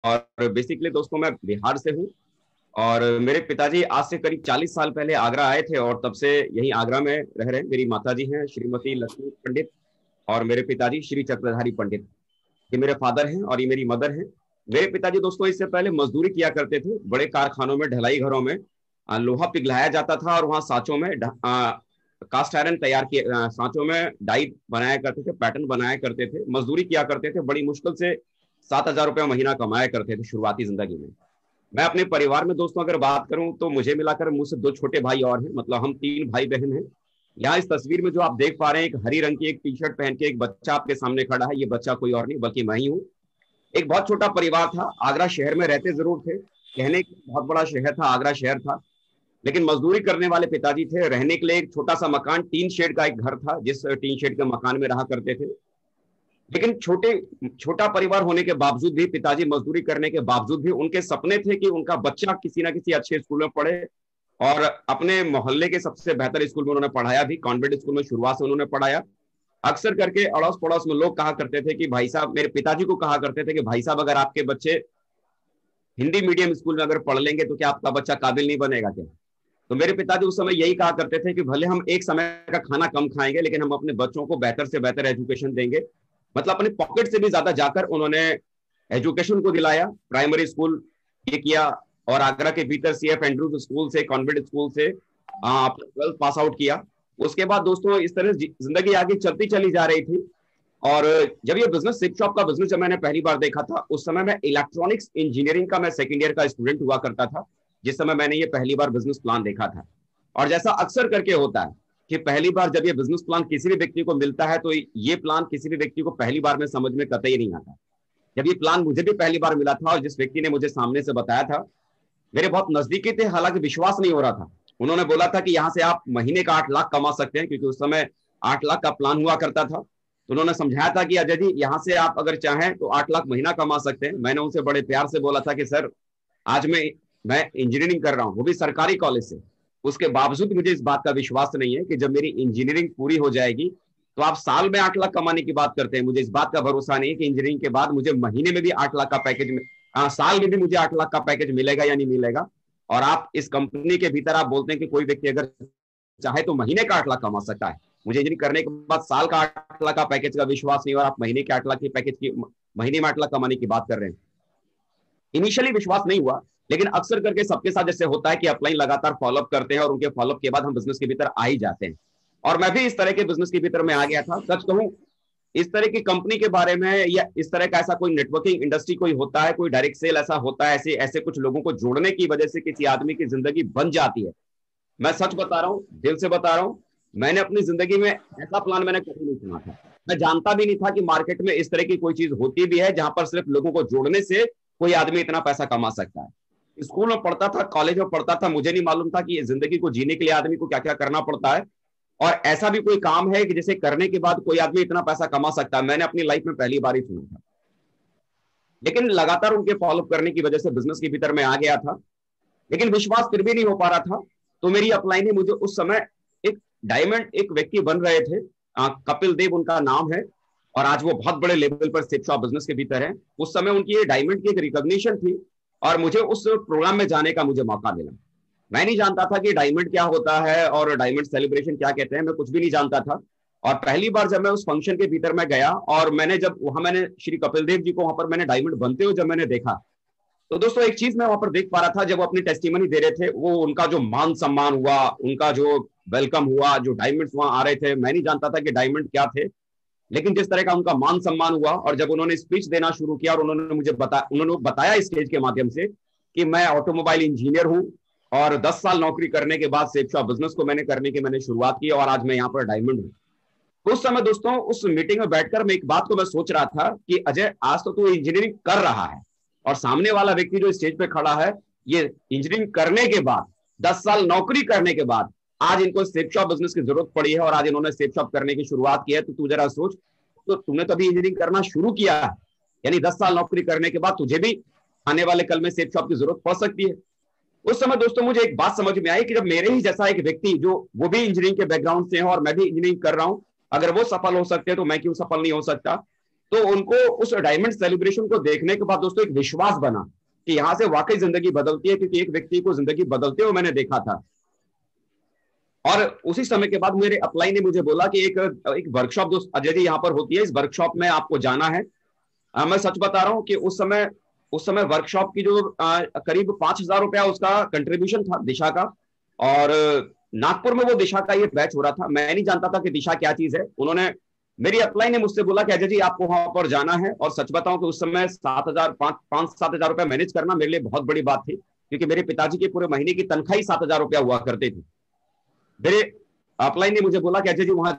और बेसिकली दोस्तों मैं बिहार से हूँ। और मेरे पिताजी आज से करीब 40 साल पहले आगरा आए थे और तब से यहीं आगरा में रह रहे हैं। मेरी माताजी हैं श्रीमती लक्ष्मी पंडित और मेरे पिताजी श्री चक्रधारी पंडित। ये मेरे फादर हैं और ये मेरी मदर हैं। मेरे पिताजी दोस्तों इससे पहले मजदूरी किया करते थे बड़े कारखानों में, ढलाई घरों में। लोहा पिघलाया जाता था और वहाँ सांचों में कास्ट आयरन तैयार किए, सांचों में डाई बनाया करते थे, पैटर्न बनाया करते थे, मजदूरी किया करते थे। बड़ी मुश्किल से 7,000 रुपया महीना कमाया करते थे शुरुआती जिंदगी में। मैं अपने परिवार में दोस्तों अगर बात करूं तो मुझे मिलाकर मुझसे 2 छोटे भाई और हैं, मतलब हम 3 भाई बहन हैं। यहाँ इस तस्वीर में जो आप देख पा रहे हैं, एक हरी रंग की एक टी शर्ट पहन के एक बच्चा आपके सामने खड़ा है। ये बच्चा कोई और नहीं बल्कि मैं ही हूँ। एक बहुत छोटा परिवार था, आगरा शहर में रहते जरूर थे, कहने के बहुत बड़ा शहर था, आगरा शहर था, लेकिन मजदूरी करने वाले पिताजी थे। रहने के लिए एक छोटा सा मकान, टीन शेड का एक घर था, जिस टीन शेड के मकान में रहा करते थे। लेकिन छोटा परिवार होने के बावजूद भी, पिताजी मजदूरी करने के बावजूद भी, उनके सपने थे कि उनका बच्चा किसी ना किसी अच्छे स्कूल में पढ़े। और अपने मोहल्ले के सबसे बेहतर स्कूल में उन्होंने पढ़ाया भी, कॉन्वेंट स्कूल में शुरुआत से उन्होंने पढ़ाया। अक्सर करके अड़ोस पड़ोस में लोग कहा करते थे कि भाई साहब, मेरे पिताजी को कहा करते थे कि भाई साहब अगर आपके बच्चे हिंदी मीडियम स्कूल में अगर पढ़ लेंगे तो क्या आपका बच्चा काबिल नहीं बनेगा क्या? तो मेरे पिताजी उस समय यही कहा करते थे कि भले हम एक समय का खाना कम खाएंगे लेकिन हम अपने बच्चों को बेहतर से बेहतर एजुकेशन देंगे। मतलब अपने पॉकेट से भी ज्यादा जाकर उन्होंने एजुकेशन को दिलाया। प्राइमरी स्कूल ये किया और आगरा के भीतर CF एंड्रूज स्कूल से, कॉन्वेंट स्कूल से 12th पास आउट किया। उसके बाद दोस्तों इस तरह जिंदगी आगे चलती चली जा रही थी। और जब ये बिजनेस, सिप शॉप का बिजनेस जब मैंने पहली बार देखा था, उस समय मैं इलेक्ट्रॉनिक्स इंजीनियरिंग का मैं सेकेंड ईयर का स्टूडेंट हुआ करता था, जिस समय मैंने ये पहली बार बिजनेस प्लान देखा था। और जैसा अक्सर करके होता है कि पहली बार जब ये बिजनेस प्लान किसी भी व्यक्ति को मिलता है तो ये प्लान किसी भी व्यक्ति को पहली बार में समझ में कतई नहीं आता। जब ये प्लान मुझे भी पहली बार मिला था और जिस व्यक्ति ने मुझे सामने से बताया था, मेरे बहुत नजदीकी थे, हालांकि विश्वास नहीं हो रहा था। उन्होंने बोला था कि यहाँ से आप महीने का 8 लाख कमा सकते हैं, क्योंकि उस समय 8 लाख का प्लान हुआ करता था। तो उन्होंने समझाया था कि अजय जी, यहाँ से आप अगर चाहें तो 8 लाख महीना कमा सकते हैं। मैंने उनसे बड़े प्यार से बोला था कि सर, आज मैं इंजीनियरिंग कर रहा हूँ, वो भी सरकारी कॉलेज से। उसके बावजूद मुझे इस बात का विश्वास नहीं है कि जब मेरी इंजीनियरिंग पूरी हो जाएगी तो आप साल में 8 लाख कमाने की बात करते हैं। मुझे इस बात का भरोसा नहीं है कि इंजीनियरिंग के बाद मुझे महीने में भी 8 लाख का पैकेज, साल में भी मुझे 8 लाख का पैकेज मिलेगा या नहीं मिलेगा। और आप इस कंपनी के भीतर आप बोलते हैं कि कोई व्यक्ति अगर चाहे तो महीने का 8 लाख कमा सकता है। मुझे इंजीनियरिंग करने के बाद साल का 8 लाख का पैकेज का विश्वास नहीं, और आप महीने के 8 लाख के पैकेज की, महीने में 8 लाख कमाने की बात कर रहे हैं। इनिशियली विश्वास नहीं हुआ, लेकिन अक्सर करके सबके साथ जैसे होता है कि अपलाइन लगातार फॉलोअप करते हैं और उनके फॉलोअप के बाद हम बिजनेस के भीतर आ ही जाते हैं। और मैं भी इस तरह के बिजनेस के भीतर में आ गया था। सच कहूं, इस तरह की कंपनी के बारे में या इस तरह का ऐसा कोई नेटवर्किंग इंडस्ट्री कोई होता है, कोई डायरेक्ट सेल ऐसा होता है, ऐसे ऐसे कुछ लोगों को जोड़ने की वजह से किसी आदमी की जिंदगी बन जाती है। मैं सच बता रहा हूँ, दिल से बता रहा हूँ, मैंने अपनी जिंदगी में ऐसा प्लान मैंने कभी नहीं सुना था। मैं जानता भी नहीं था कि मार्केट में इस तरह की कोई चीज होती भी है जहां पर सिर्फ लोगों को जोड़ने से कोई आदमी इतना पैसा कमा सकता है। स्कूल में पढ़ता था, कॉलेज में पढ़ता था, मुझे नहीं मालूम था कि जिंदगी को जीने के लिए आदमी को क्या क्या करना पड़ता है और ऐसा भी कोई काम है कि जिसे करने के बाद कोई आदमी इतना पैसा कमा सकता है। मैंने अपनी लाइफ में पहली बार ही सुना था, लेकिन लगातार उनके फॉलोअप करने की वजह से बिजनेस के भीतर में आ गया था, लेकिन विश्वास फिर भी नहीं हो पा रहा था। तो मेरी अपलाइन ही मुझे उस समय एक डायमंड, एक व्यक्ति बन रहे थे, कपिल देव उनका नाम है, और आज वो बहुत बड़े लेवल पर सिप शॉप बिजनेस के भीतर है। उस समय उनकी ये डायमंड की एक रिकॉग्निशन थी और मुझे उस प्रोग्राम में जाने का मुझे मौका मिला। मैं नहीं जानता था कि डायमंड क्या होता है और डायमंड सेलिब्रेशन क्या कहते हैं, मैं कुछ भी नहीं जानता था। और पहली बार जब मैं उस फंक्शन के भीतर में गया और मैंने जब वहां मैंने श्री कपिल देव जी को वहां पर मैंने डायमंड बनते हुए जब मैंने देखा, तो दोस्तों एक चीज मैं वहां पर देख पा रहा था, जब वो अपनी टेस्टिमनी दे रहे थे, वो उनका जो मान सम्मान हुआ, उनका जो वेलकम हुआ, जो डायमंड्स वहां आ रहे थे, मैं नहीं जानता था कि डायमंड क्या थे, लेकिन जिस तरह का उनका मान सम्मान हुआ और जब उन्होंने स्पीच देना शुरू किया और उन्होंने बताया स्टेज के माध्यम से कि मैं ऑटोमोबाइल इंजीनियर हूं और 10 साल नौकरी करने के बाद सिप शॉप बिजनेस को मैंने शुरुआत की और आज मैं यहाँ पर डायमंड हूं। उस समय दोस्तों उस मीटिंग में बैठकर मैं एक बात को मैं सोच रहा था कि अजय, आज तो तू इंजीनियरिंग कर रहा है और सामने वाला व्यक्ति जो स्टेज पे खड़ा है, ये इंजीनियरिंग करने के बाद 10 साल नौकरी करने के बाद आज इनको सिप शॉप बिजनेस की जरूरत पड़ी है और आज इन्होंने सिप शॉप करने की शुरुआत की है। तो तू जरा सोच, तो तुमने तो अभी इंजीनियरिंग करना शुरू किया है, यानी 10 साल नौकरी करने के बाद तुझे भी आने वाले कल में सिप शॉप की जरूरत पड़ सकती है। उस समय दोस्तों मुझे एक बात समझ में आई कि जब मेरे ही जैसा एक व्यक्ति, जो वो भी इंजीनियरिंग के बैकग्राउंड से है और मैं भी इंजीनियरिंग कर रहा हूं, अगर वो सफल हो सकते हैं तो मैं क्यों सफल नहीं हो सकता। तो उनको उस डायमंड सेलिब्रेशन को देखने के बाद दोस्तों एक विश्वास बना कि यहां से वाकई जिंदगी बदलती है, क्योंकि एक व्यक्ति को जिंदगी बदलते हुए मैंने देखा था। और उसी समय के बाद मेरे अपलाइन ने मुझे बोला कि एक वर्कशॉप दोस्त अजय जी यहाँ पर होती है, इस वर्कशॉप में आपको जाना है। मैं सच बता रहा हूँ कि उस समय वर्कशॉप की जो करीब 5,000 रुपया उसका कंट्रीब्यूशन था दिशा का, और नागपुर में वो दिशा का ये बैच हो रहा था। मैं नहीं जानता था कि दिशा क्या चीज है। उन्होंने, मेरी अपलाइन ने मुझसे बोला कि अजय जी आपको वहां पर जाना है। और सच बताऊं कि उस समय 7,000 रुपया मैनेज करना मेरे लिए बहुत बड़ी बात थी, क्योंकि मेरे पिताजी के पूरे महीने की तनख्वाह ही 7,000 रुपया हुआ करती थी। मेरे अपलाइन ने मुझे बोला कि अजय जी वहां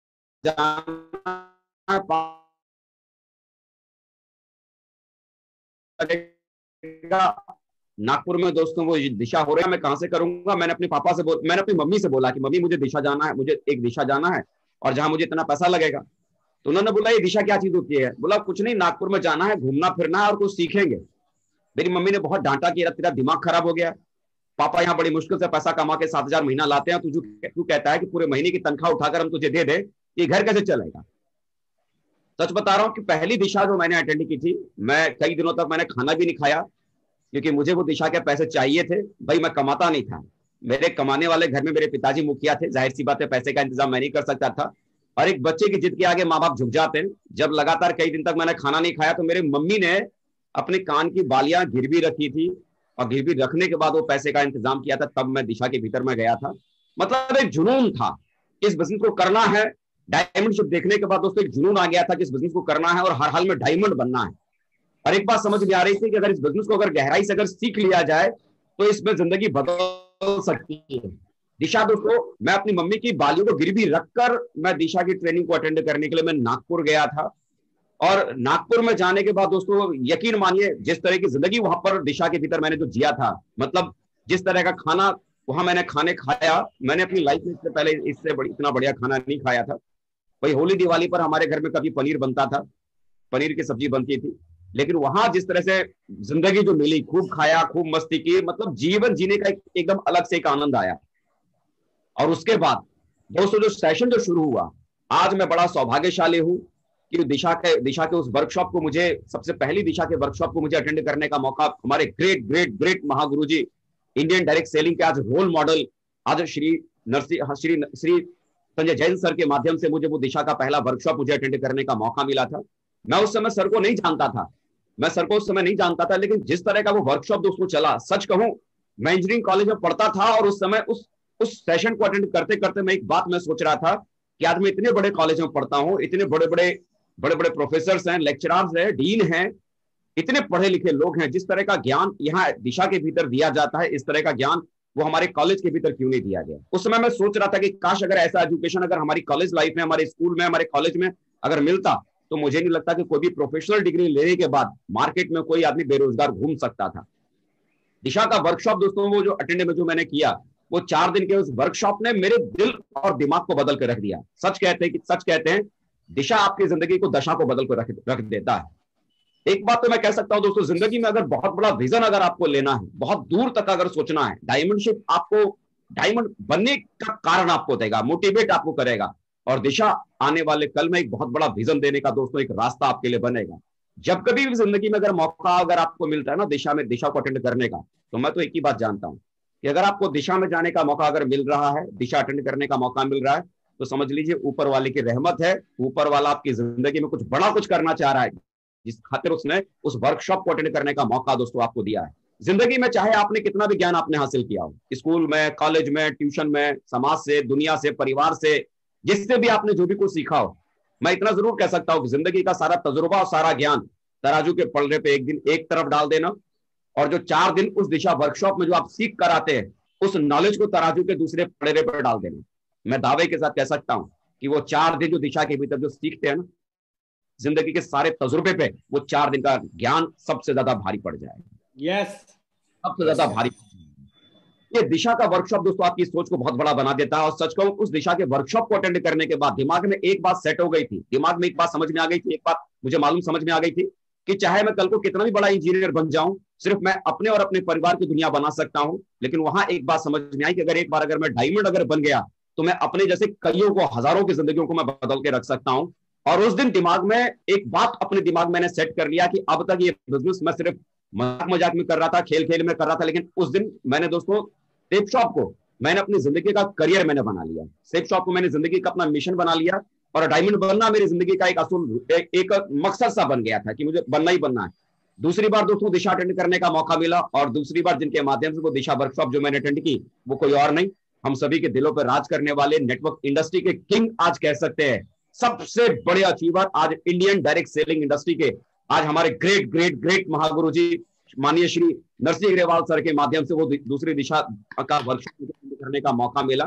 नागपुर में दोस्तों वो दिशा हो रहा है, मैं कहां से करूंगा। मैंने अपनी मम्मी से बोला कि मम्मी मुझे दिशा जाना है, मुझे एक दिशा जाना है, और जहां मुझे इतना पैसा लगेगा। तो उन्होंने बोला ये दिशा क्या चीज होती है। बोला कुछ नहीं, नागपुर में जाना है, घूमना फिरना है और कुछ सीखेंगे। मेरी मम्मी ने बहुत डांटा कि तेरा दिमाग खराब हो गया, पापा यहाँ बड़ी मुश्किल से पैसा कमा के 7,000 महीना लाते हैं, तू कहता है कि पूरे महीने की तनख्वाह उठाकर हम तुझे दे दे, ये घर कैसे चलेगा। सच बता रहा हूँ कि पहली दिशा जो मैंने अटेंड की थी, मैं कई दिनों तक मैंने खाना भी नहीं खाया, क्योंकि मुझे वो दिशा के पैसे चाहिए थे। भाई मैं कमाता नहीं था, मेरे कमाने वाले घर में मेरे पिताजी मुखिया थे, जाहिर सी बात है पैसे का इंतजाम मैं नहीं कर सकता था। और एक बच्चे की जिद के आगे माँ बाप झुक जाते हैं। जब लगातार कई दिन तक मैंने खाना नहीं खाया, तो मेरे मम्मी ने अपने कान की बालियां गिरवी रखी थी, और गिरवी रखने के बाद वो पैसे का इंतजाम किया था। तब मैं दिशा के भीतर में गया था। मतलब एक जुनून था, इस बिजनेस को करना है। डायमंड शिप देखने के बाद दोस्तों एक जुनून आ गया था कि इस बिजनेस को करना है और हर हाल में डायमंड बनना है। और एक बात समझ में आ रही थी कि अगर इस बिजनेस को अगर गहराई से अगर सीख लिया जाए तो इसमें जिंदगी बदल सकती है। दिशा दोस्तों, मैं अपनी मम्मी की बालियों को गिरवी रखकर मैं दिशा की ट्रेनिंग को अटेंड करने के लिए मैं नागपुर गया था। और नागपुर में जाने के बाद दोस्तों यकीन मानिए, जिस तरह की जिंदगी वहां पर दिशा के भीतर मैंने जो जिया था, मतलब जिस तरह का खाना वहां मैंने खाया, मैंने अपनी लाइफ में इससे पहले इतना बढ़िया खाना नहीं खाया था। भाई होली दिवाली पर हमारे घर में कभी पनीर बनता था, पनीर की सब्जी बनती थी, लेकिन वहां जिस तरह से जिंदगी जो मिली, खूब खाया, खूब मस्ती की, मतलब जीवन जीने का एकदम अलग से एक आनंद आया। और उसके बाद दोस्तों जो सेशन जो शुरू हुआ, आज मैं बड़ा सौभाग्यशाली हूं कि दिशा के उस वर्कशॉप को, मुझे सबसे पहली दिशा के वर्कशॉप को मुझे अटेंड करने का मौका हमारे ग्रेट ग्रेट ग्रेट महागुरु जी, इंडियन डायरेक्ट सेलिंग के आज रोल मॉडल, आज श्री संजय जैन सर के माध्यम से मुझे वो दिशा का पहला वर्कशॉप मुझे अटेंड करने का मौका मिला था। मैं उस समय सर को नहीं जानता था, लेकिन जिस तरह का वो वर्कशॉप दोस्तों चला, सच कहूं मैं इंजीनियरिंग कॉलेज में पढ़ता था, और उस समय उस सेशन को अटेंड करते करते मैं एक बात मैं सोच रहा था कि आज मैं इतने बड़े कॉलेज में पढ़ता हूं, इतने बड़े बड़े प्रोफेसर हैं, लेक्चरर्स हैं, डीन हैं, इतने पढ़े लिखे लोग हैं, जिस तरह का ज्ञान यहाँ दिशा के भीतर दिया जाता है, इस तरह का ज्ञान वो हमारे कॉलेज के भीतर क्यों नहीं दिया गया। उस समय मैं सोच रहा था कि काश अगर ऐसा एजुकेशन अगर हमारी कॉलेज लाइफ में, हमारे स्कूल में, हमारे कॉलेज में अगर मिलता, तो मुझे नहीं लगता कि कोई भी प्रोफेशनल डिग्री लेने के बाद मार्केट में कोई आदमी बेरोजगार घूम सकता था। दिशा का वर्कशॉप दोस्तों वो जो अटेंड में जो मैंने किया, वो 4 दिन के उस वर्कशॉप ने मेरे दिल और दिमाग को बदल कर रख दिया। सच कहते हैं दिशा आपकी जिंदगी को, दशा को बदल कर रख देता है। एक बात तो मैं कह सकता हूं दोस्तों, जिंदगी में अगर बहुत बड़ा विजन अगर आपको लेना है, बहुत दूर तक अगर सोचना है, डायमंड शिप आपको डायमंड बनने का कारण आपको देगा, मोटिवेट आपको करेगा। और दिशा आने वाले कल में एक बहुत बड़ा विजन देने का दोस्तों एक रास्ता आपके लिए बनेगा। जब कभी भी जिंदगी में अगर मौका अगर आपको मिलता है ना दिशा को अटेंड करने का, तो मैं तो एक ही बात जानता हूं कि अगर आपको दिशा में जाने का मौका अगर मिल रहा है, दिशा अटेंड करने का मौका मिल रहा है, तो समझ लीजिए ऊपर वाले की रहमत है। ऊपर वाला आपकी जिंदगी में कुछ बड़ा कुछ करना चाह रहा है, जिस खातिर उसने उस वर्कशॉप को अटेंड करने का मौका दोस्तों आपको दिया है। जिंदगी में चाहे आपने कितना भी ज्ञान आपने हासिल किया हो, स्कूल में, कॉलेज में, ट्यूशन में, समाज से, दुनिया से, परिवार से, जिससे भी आपने जो भी कुछ सीखा हो, मैं इतना जरूर कह सकता हूं कि जिंदगी का सारा तजुर्बा और सारा ज्ञान तराजू के पलड़े पे एक दिन एक तरफ डाल देना, और जो 4 दिन उस दिशा वर्कशॉप में जो आप सीख कर आते हैं, उस नॉलेज को तराजू के दूसरे पलड़े पर डाल देना। मैं दावे के साथ कह सकता हूं कि वो 4 दिन जो दिशा के भीतर जो सीखते हैं ना, जिंदगी के सारे तजुर्बे पे वो 4 दिन का ज्ञान सबसे ज्यादा भारी पड़ जाएगा। यस, सबसे ज्यादा भारी। ये दिशा का वर्कशॉप दोस्तों आपकी सोच को बहुत बड़ा बना देता है। और सच कहूं, उस दिशा के वर्कशॉप को अटेंड करने के बाद दिमाग में एक बात सेट हो गई थी, दिमाग में एक बात समझ में आ गई थी, एक बात मुझे मालूम समझ में आ गई थी कि चाहे मैं कल को कितना भी बड़ा इंजीनियर बन जाऊं, सिर्फ मैं अपने और अपने परिवार की दुनिया बना सकता हूं। लेकिन वहां एक बात समझ में आई कि अगर एक बार अगर मैं डायमंड अगर बन गया, तो मैं अपने जैसे कईयों को, हजारों की जिंदगियों को मैं बदल के रख सकता हूं। और उस दिन दिमाग में एक बात अपने दिमाग में मैंने सेट कर लिया कि अब तक ये बिजनेस मैं सिर्फ मजाक मजाक में कर रहा था, खेल खेल में कर रहा था, लेकिन उस दिन मैंने दोस्तों सेप शॉप को मैंने अपनी जिंदगी का करियर मैंने बना लिया। सेप शॉप को मैंने जिंदगी का अपना मिशन बना लिया और डायमंड बनना मेरी जिंदगी का एक असूल एक मकसद सा बन गया था कि मुझे बनना ही बनना है। दूसरी बार दोस्तों दिशा अटेंड करने का मौका मिला और दूसरी बार जिनके माध्यम से वो दिशा वर्कशॉप जो मैंने अटेंड की वो कोई और नहीं, हम सभी के दिलों पर राज करने वाले नेटवर्क इंडस्ट्री के किंग आज कह सकते हैं, सबसे बड़े अचीवर आज इंडियन डायरेक्ट सेलिंग इंडस्ट्री के, आज हमारे ग्रेट ग्रेट ग्रेट महागुरु जी माननीय श्री नरसिंह अग्रवाल सर के माध्यम से वो दूसरी दिशा का वर्कशॉप करने का मौका मिला।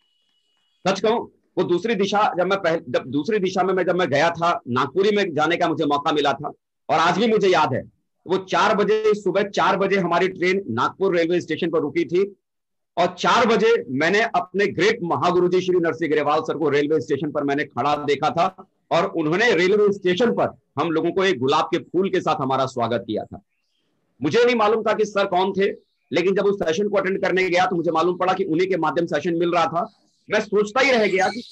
सच कहूं वो दूसरी दिशा जब दूसरी दिशा में जब मैं गया था, नागपुरी में जाने का मुझे मौका मिला था और आज भी मुझे याद है वो 4 बजे सुबह 4 बजे हमारी ट्रेन नागपुर रेलवे स्टेशन पर रुकी थी और 4 बजे मैंने अपने ग्रेट महागुरु जी श्री नरसिंह अग्रवाल सर को रेलवे स्टेशन पर मैंने खड़ा देखा था और उन्होंने रेलवे स्टेशन पर हम लोगों को एक गुलाब के फूल के साथ हमारा स्वागत किया था। मुझे नहीं मालूम था कि सर कौन थे, लेकिन जब उस सेशन को अटेंड करने गया तो मुझे मालूम पड़ा कि उन्हीं के माध्यम से सेशन मिल रहा था। मैं सोचता ही रह गया कि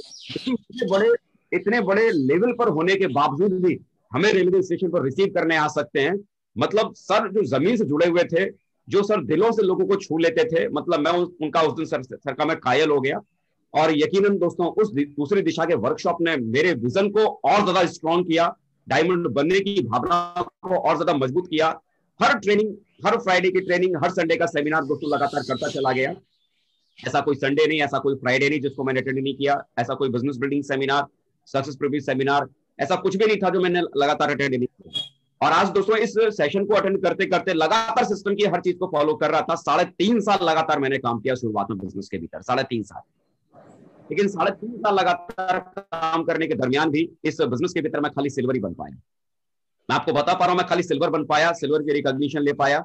इतने बड़े लेवल पर होने के बावजूद भी हमें रेलवे स्टेशन पर रिसीव करने आ सकते हैं। मतलब सर जो जमीन से जुड़े हुए थे, जो सर दिलों से लोगों को छू लेते थे, मतलब मैं उनका उस दिन सर का मैं कायल हो गया। और यकीनन दोस्तों उस दूसरी दिशा के वर्कशॉप ने मेरे विजन को और ज्यादा स्ट्रॉन्ग किया, डायमंड बनने की भावना को और ज्यादा मजबूत किया। हर ट्रेनिंग, हर फ्राइडे की ट्रेनिंग, हर संडे का सेमिनार दोस्तों लगातार करता चला गया। ऐसा कोई संडे नहीं, ऐसा कोई फ्राइडे नहीं जिसको मैंने अटेंड नहीं किया। ऐसा कोई business building seminar, success preview seminar, ऐसा कुछ भी नहीं था जो मैंने लगातार अटेंड नहीं किया। और आज दोस्तों इस सेशन को अटेंड करते करते लगातार सिस्टम की हर चीज को फॉलो कर रहा था। 3.5 साल लगातार मैंने काम किया शुरुआत में बिजनेस के भीतर, 3.5 साल। लेकिन 3.5 साल लगातार काम करने के दरमियान भी इस बिजनेस के भीतर मैं खाली सिल्वर ही बन पाया। मैं आपको बता पा रहा हूं, मैं खाली सिल्वर बन पाया, सिल्वर की रिकॉग्निशन ले पाया,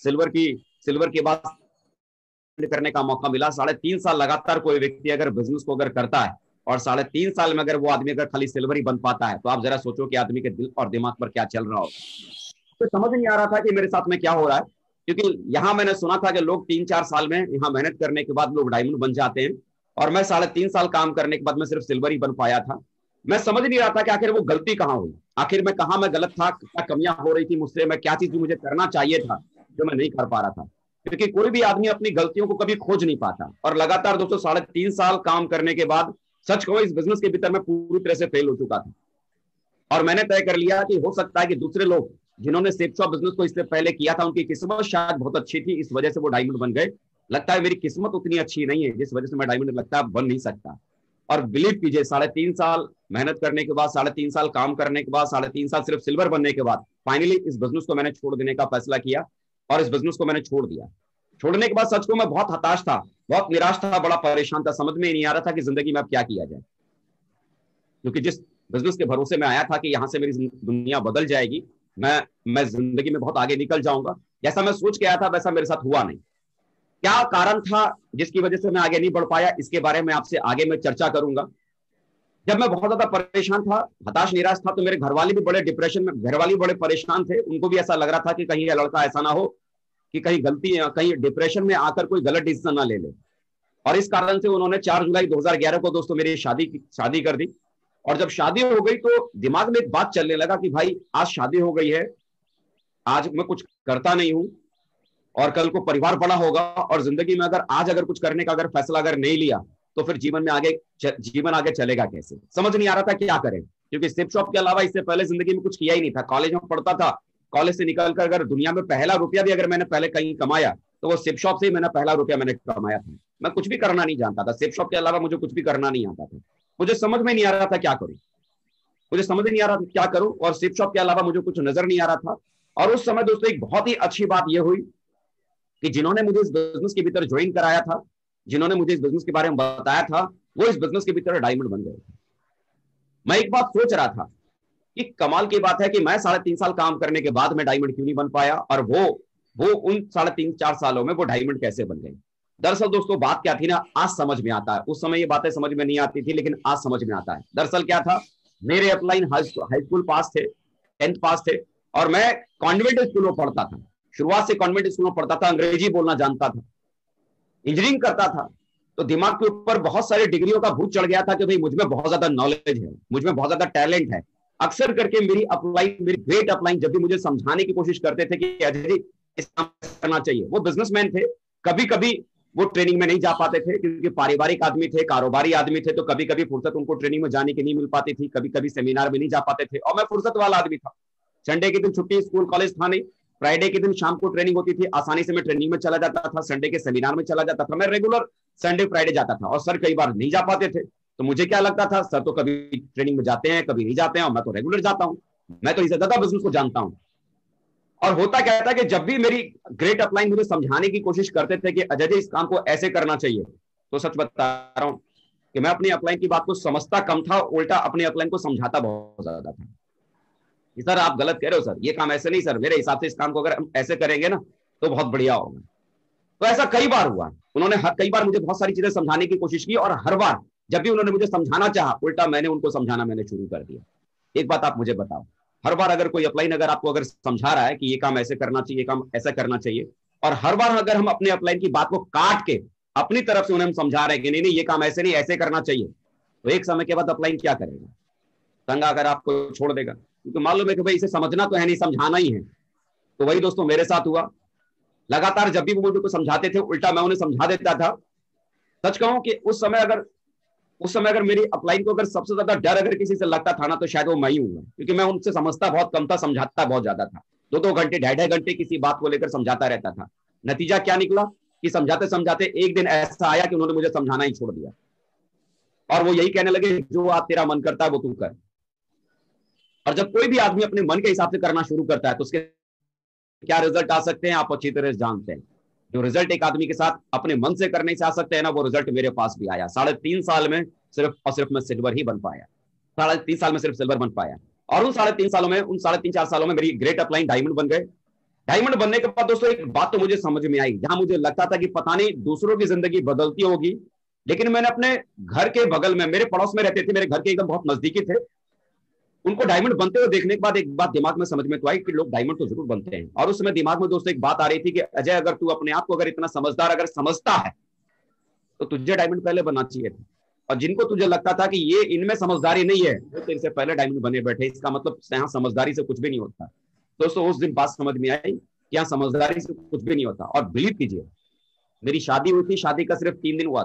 सिल्वर के बाद करने का मौका मिला। 3.5 साल लगातार कोई व्यक्ति अगर बिजनेस को अगर करता है और 3.5 साल में अगर वो आदमी अगर खाली सिल्वर ही बन पाता है, तो आप जरा सोचो कि आदमी के दिल और दिमाग पर क्या चल रहा हो। तो समझ नहीं आ रहा था कि मेरे साथ में क्या हो रहा है, क्योंकि यहाँ मैंने सुना था कि लोग 3-4 साल में यहाँ मेहनत करने के बाद लोग डायमंड बन जाते हैं, और मैं 3.5 साल काम करने के बाद मैं सिर्फ सिल्वर ही बन पाया था। मैं समझ नहीं रहा था कि आखिर वो गलती कहाँ हुई, आखिर मैं कहाँ मैं गलत था, क्या कमियां हो रही थी मुझसे, मैं क्या चीज मुझे करना चाहिए था जो मैं नहीं कर पा रहा था। क्योंकि कोई भी आदमी अपनी गलतियों को कभी खोज नहीं पाता। और लगातार दोस्तों 3.5 साल काम करने के बाद सच कहूं इस बिजनेस के भीतर मैं पूरी तरह से फेल हो चुका था। और मैंने तय कर लिया कि हो सकता है कि दूसरे लोग जिन्होंने सेप शॉप बिजनेस को इससे पहले किया था उनकी किस्मत शायद बहुत अच्छी थी, इस वजह से वो डायमंड बन गए। लगता है मेरी किस्मत उतनी अच्छी नहीं है जिस वजह से मैं डायमंड लगता है बन नहीं सकता। और बिलीव कीजिए 3.5 साल मेहनत करने के बाद, 3.5 साल काम करने के बाद, 3.5 साल सिर्फ सिल्वर बनने के बाद फाइनली इस बिजनेस को मैंने छोड़ देने का फैसला किया और इस बिजनेस को मैंने छोड़ दिया। छोड़ने के बाद सच को मैं बहुत हताश था, बहुत निराश था, बड़ा परेशान था, समझ में ही नहीं आ रहा था कि जिंदगी में अब क्या किया जाए। क्योंकि जिस बिजनेस के भरोसे में आया था कि यहां से मेरी दुनिया बदल जाएगी, मैं जिंदगी में बहुत आगे निकल जाऊंगा, जैसा मैं सोच के आया था वैसा मेरे साथ हुआ नहीं। क्या कारण था जिसकी वजह से मैं आगे नहीं बढ़ पाया, इसके बारे में आपसे आगे मैं चर्चा करूंगा। जब मैं बहुत ज्यादा परेशान था, हताश निराश था, तो मेरे घर वाले भी बड़े डिप्रेशन में, घर वाले बड़े परेशान थे। उनको भी ऐसा लग रहा था कि कहीं यह लड़का ऐसा ना हो कि कहीं गलती, कहीं डिप्रेशन में आकर कोई गलत डिसीजन ना ले ले। और इस कारण से उन्होंने 4 जुलाई 2011 को दोस्तों मेरी शादी कर दी। और जब शादी हो गई तो दिमाग में एक बात चलने लगा कि भाई आज शादी हो गई है, आज मैं कुछ करता नहीं हूं और कल को परिवार बड़ा होगा, और जिंदगी में अगर कुछ करने का फैसला नहीं लिया तो फिर जीवन आगे चलेगा कैसे। समझ नहीं आ रहा था क्या करें, क्योंकि सेप शॉप के अलावा इससे पहले जिंदगी में कुछ किया ही नहीं था। कॉलेज में पढ़ता था, कॉलेज से निकलकर अगर दुनिया में पहला रुपया भी अगर मैंने पहले कहीं कमाया तो वो सेप शॉप से ही मैंने पहला रुपया मैंने कमाया था। मैं कुछ भी करना नहीं जानता था, सेप शॉप के अलावा मुझे कुछ भी करना नहीं आता था। मुझे समझ में नहीं आ रहा था क्या करूं, मुझे समझ नहीं आ रहा था क्या करूं, और सेप शॉप के अलावा मुझे कुछ नजर नहीं आ रहा था। और उस समय दोस्तों एक बहुत ही अच्छी बात यह हुई कि जिन्होंने मुझे इस बिजनेस के भीतर ज्वाइन कराया था, जिन्होंने मुझे इस बिजनेस के बारे में बताया था, वो इस बिजनेस के भीतर डायमंड बन गए थे। मैं एक बात सोच रहा था कि कमाल की बात है कि मैं 3.5 साल काम करने के बाद मैं डायमंड क्यों नहीं बन पाया, और वो उन 3.5-4 सालों में वो डायमंड कैसे बन गए। दरअसल दोस्तों बात क्या थी ना, आज समझ में आता है, उस समय ये बातें समझ में नहीं आती थी, लेकिन आज समझ में आता है। दरअसल क्या था, मेरे अपलाइन हाई स्कूल पास थे, 10th पास थे, और मैं कॉन्वेंट स्कूल में पढ़ता था। शुरुआत से कॉन्वेंट स्कूल में पढ़ता था, अंग्रेजी बोलना जानता था, इंजीनियरिंग करता था। तो दिमाग के ऊपर बहुत सारी डिग्रियों का भूत चढ़ गया था कि भाई मुझ में बहुत ज्यादा नॉलेज है, मुझ में बहुत ज्यादा टैलेंट है। अक्सर करके मेरी ग्रेट अपलाइन जब भी मुझे समझाने की कोशिश करते थे कि अजय जी इस काम करना चाहिए, वो बिजनेसमैन थे, कभी कभी वो ट्रेनिंग में नहीं जा पाते थे क्योंकि पारिवारिक आदमी थे, कारोबारी आदमी थे, तो कभी कभी फुर्सत उनको ट्रेनिंग में जाने की नहीं मिल पाती थी, कभी कभी सेमिनार में नहीं जा पाते थे, और मैं फुर्सत वाला आदमी था। संडे के दिन छुट्टी, स्कूल कॉलेज था नहीं, फ्राइडे के दिन शाम को ट्रेनिंग होती थी, आसानी से मैं ट्रेनिंग में चला जाता था, संडे के सेमिनार में चला जाता था, मैं रेगुलर संडे फ्राइडे जाता था। और सर कई बार नहीं जा पाते थे, तो मुझे क्या लगता था, सर तो कभी ट्रेनिंग में जाते हैं, कभी नहीं जाते हैं, और मैं तो रेगुलर जाता हूँ, मैं तो इससे ज्यादा बिजनेस को जानता हूँ। और होता क्या था कि जब भी मेरी ग्रेट अपलाइन मुझे समझाने की कोशिश करते थे कि अजय जी इस काम को ऐसे करना चाहिए, तो सच बता रहा हूं कि मैं अपनी अपलाइन की बात को समझता कम था, उल्टा अपनी अपलाइन को समझाता बहुत ज्यादा था। सर आप गलत कह रहे हो, सर ये काम ऐसे नहीं, सर मेरे हिसाब से इस काम को अगर हम ऐसे करेंगे ना तो बहुत बढ़िया होगा। तो ऐसा कई बार हुआ, उन्होंने कई बार मुझे बहुत सारी चीजें समझाने की कोशिश की, और हर बार जब भी उन्होंने मुझे समझाना चाहा, उल्टा मैंने उनको समझाना शुरू कर दिया। एक बात आप मुझे बताओ, हर बार अगर कोई अपलाइन अगर आपको अगर समझा रहा है कि ये काम ऐसे करना चाहिए, ये काम ऐसा करना चाहिए, और हर बार अगर हम अपने अपलाइन की बात को काट के अपनी तरफ से उन्हें हम समझा रहे हैं कि नहीं नहीं ये काम ऐसे नहीं ऐसे करना चाहिए, तो एक समय के बाद अपलाइन क्या करेगा, तंग आकर आपको छोड़ देगा, क्योंकि मालूम है कि भाई इसे समझना तो है नहीं, समझाना ही है। तो वही दोस्तों मेरे साथ हुआ, लगातार जब भी वो मुझे को समझाते थे, उल्टा मैं उन्हें समझा देता था। सच कहूं कि उस समय अगर मेरी अपलाइन को अगर सबसे ज्यादा डर अगर किसी से लगता था ना, तो शायद वो मैं ही हूँ, क्योंकि मैं उनसे समझता बहुत कम था, समझाता बहुत ज्यादा था। 2-2 घंटे 2.5 घंटे किसी बात को लेकर समझाता रहता था। नतीजा क्या निकला कि समझाते समझाते एक दिन ऐसा आया कि उन्होंने मुझे समझाना ही छोड़ दिया, और वो यही कहने लगे जो आप तेरा मन करता है वो तू कर। और जब कोई भी आदमी अपने मन के हिसाब से करना शुरू करता है तो उसके क्या रिजल्ट आ सकते हैं आप अच्छी तरह से जानते हैं। जो रिजल्ट एक आदमी के साथ अपने मन से करने से आ सकते हैं ना, वो रिजल्ट मेरे पास भी आया। 3.5 साल में सिर्फ और सिर्फ मैं सिल्वर ही बन पाया, 3.5 साल में सिर्फ सिल्वर बन पाया। और उन 3.5 सालों में मेरी ग्रेट अपलाइन डायमंड बन गए। डायमंड बनने के बाद दोस्तों एक बात तो मुझे समझ में आई, जहां मुझे लगता था कि पता नहीं दूसरों की जिंदगी बदलती होगी, लेकिन मैंने अपने घर के बगल में, मेरे पड़ोस में रहते थे, मेरे घर के एकदम बहुत नजदीकी थे, उनको डायमंड बनते हुए देखने के बाद एक बात दिमाग में समझ में तो आई कि लोग डायमंड तो जरूर बनते हैं। और उस समय दिमाग में दोस्तों एक बात आ रही थी कि अजय अगर तू अपने आप को अगर इतना समझदार अगर समझता है तो तुझे डायमंड पहले बनना चाहिए था। और जिनको तुझे लगता था कि ये इनमें समझदारी नहीं है, वो तो इनसे पहले डायमंड बने बैठे, इसका मतलब यहाँ समझदारी से कुछ भी नहीं होता। दोस्तों उस दिन बात समझ में आई कि यहाँ समझदारी से कुछ भी नहीं होता। और बिलीव कीजिए, मेरी शादी हुई थी, शादी का सिर्फ 3 दिन हुआ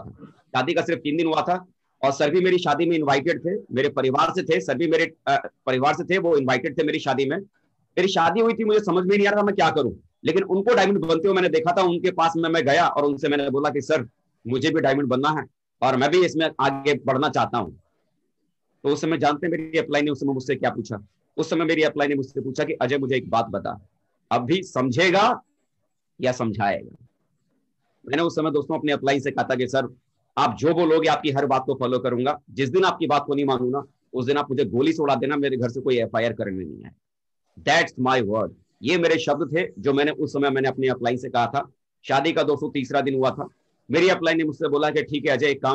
था, और सर भी मेरी शादी में इनवाइटेड थे, मेरे परिवार से थे, सर भी मेरे परिवार से थे, वो इनवाइटेड थे मेरी शादी में। मेरी शादी हुई थी, मुझे समझ में नहीं आ रहा था मैं क्या करूं, लेकिन उनको डायमंड बनते हुए मैंने देखा था, उनके पास में मैं गया और उनसे मैंने बोला कि सर मुझे भी डायमंड बनना है और मैं भी इसमें आगे बढ़ना चाहता हूं। तो उस समय जानते हैं मेरी अपलाइन ने उस समय मुझसे क्या पूछा? उस समय मेरी अपलाइन ने मुझसे पूछा कि अजय मुझे एक बात बता, अब भी समझेगा या समझाएगा? मैंने उस समय दोस्तों अपने अपलाइन से कहा था कि सर आप जो बोलोगे आपकी हर बात को फॉलो करूंगा, जिस दिन आपकी बात को नहीं मानूंगा उस दिन आप मुझे गोली से उड़ा देना, मेरे घर से कोई एफआईआर करने नहीं आए। दैट्स माय वर्ड, ये मेरे शब्द थे जो मैंने उस समय मैंने अपनी अपलाइन से कहा था। शादी का 203 दिन हुआ था। मेरी अपलाइन ने मुझसे बोला कि ठीक है अजय एक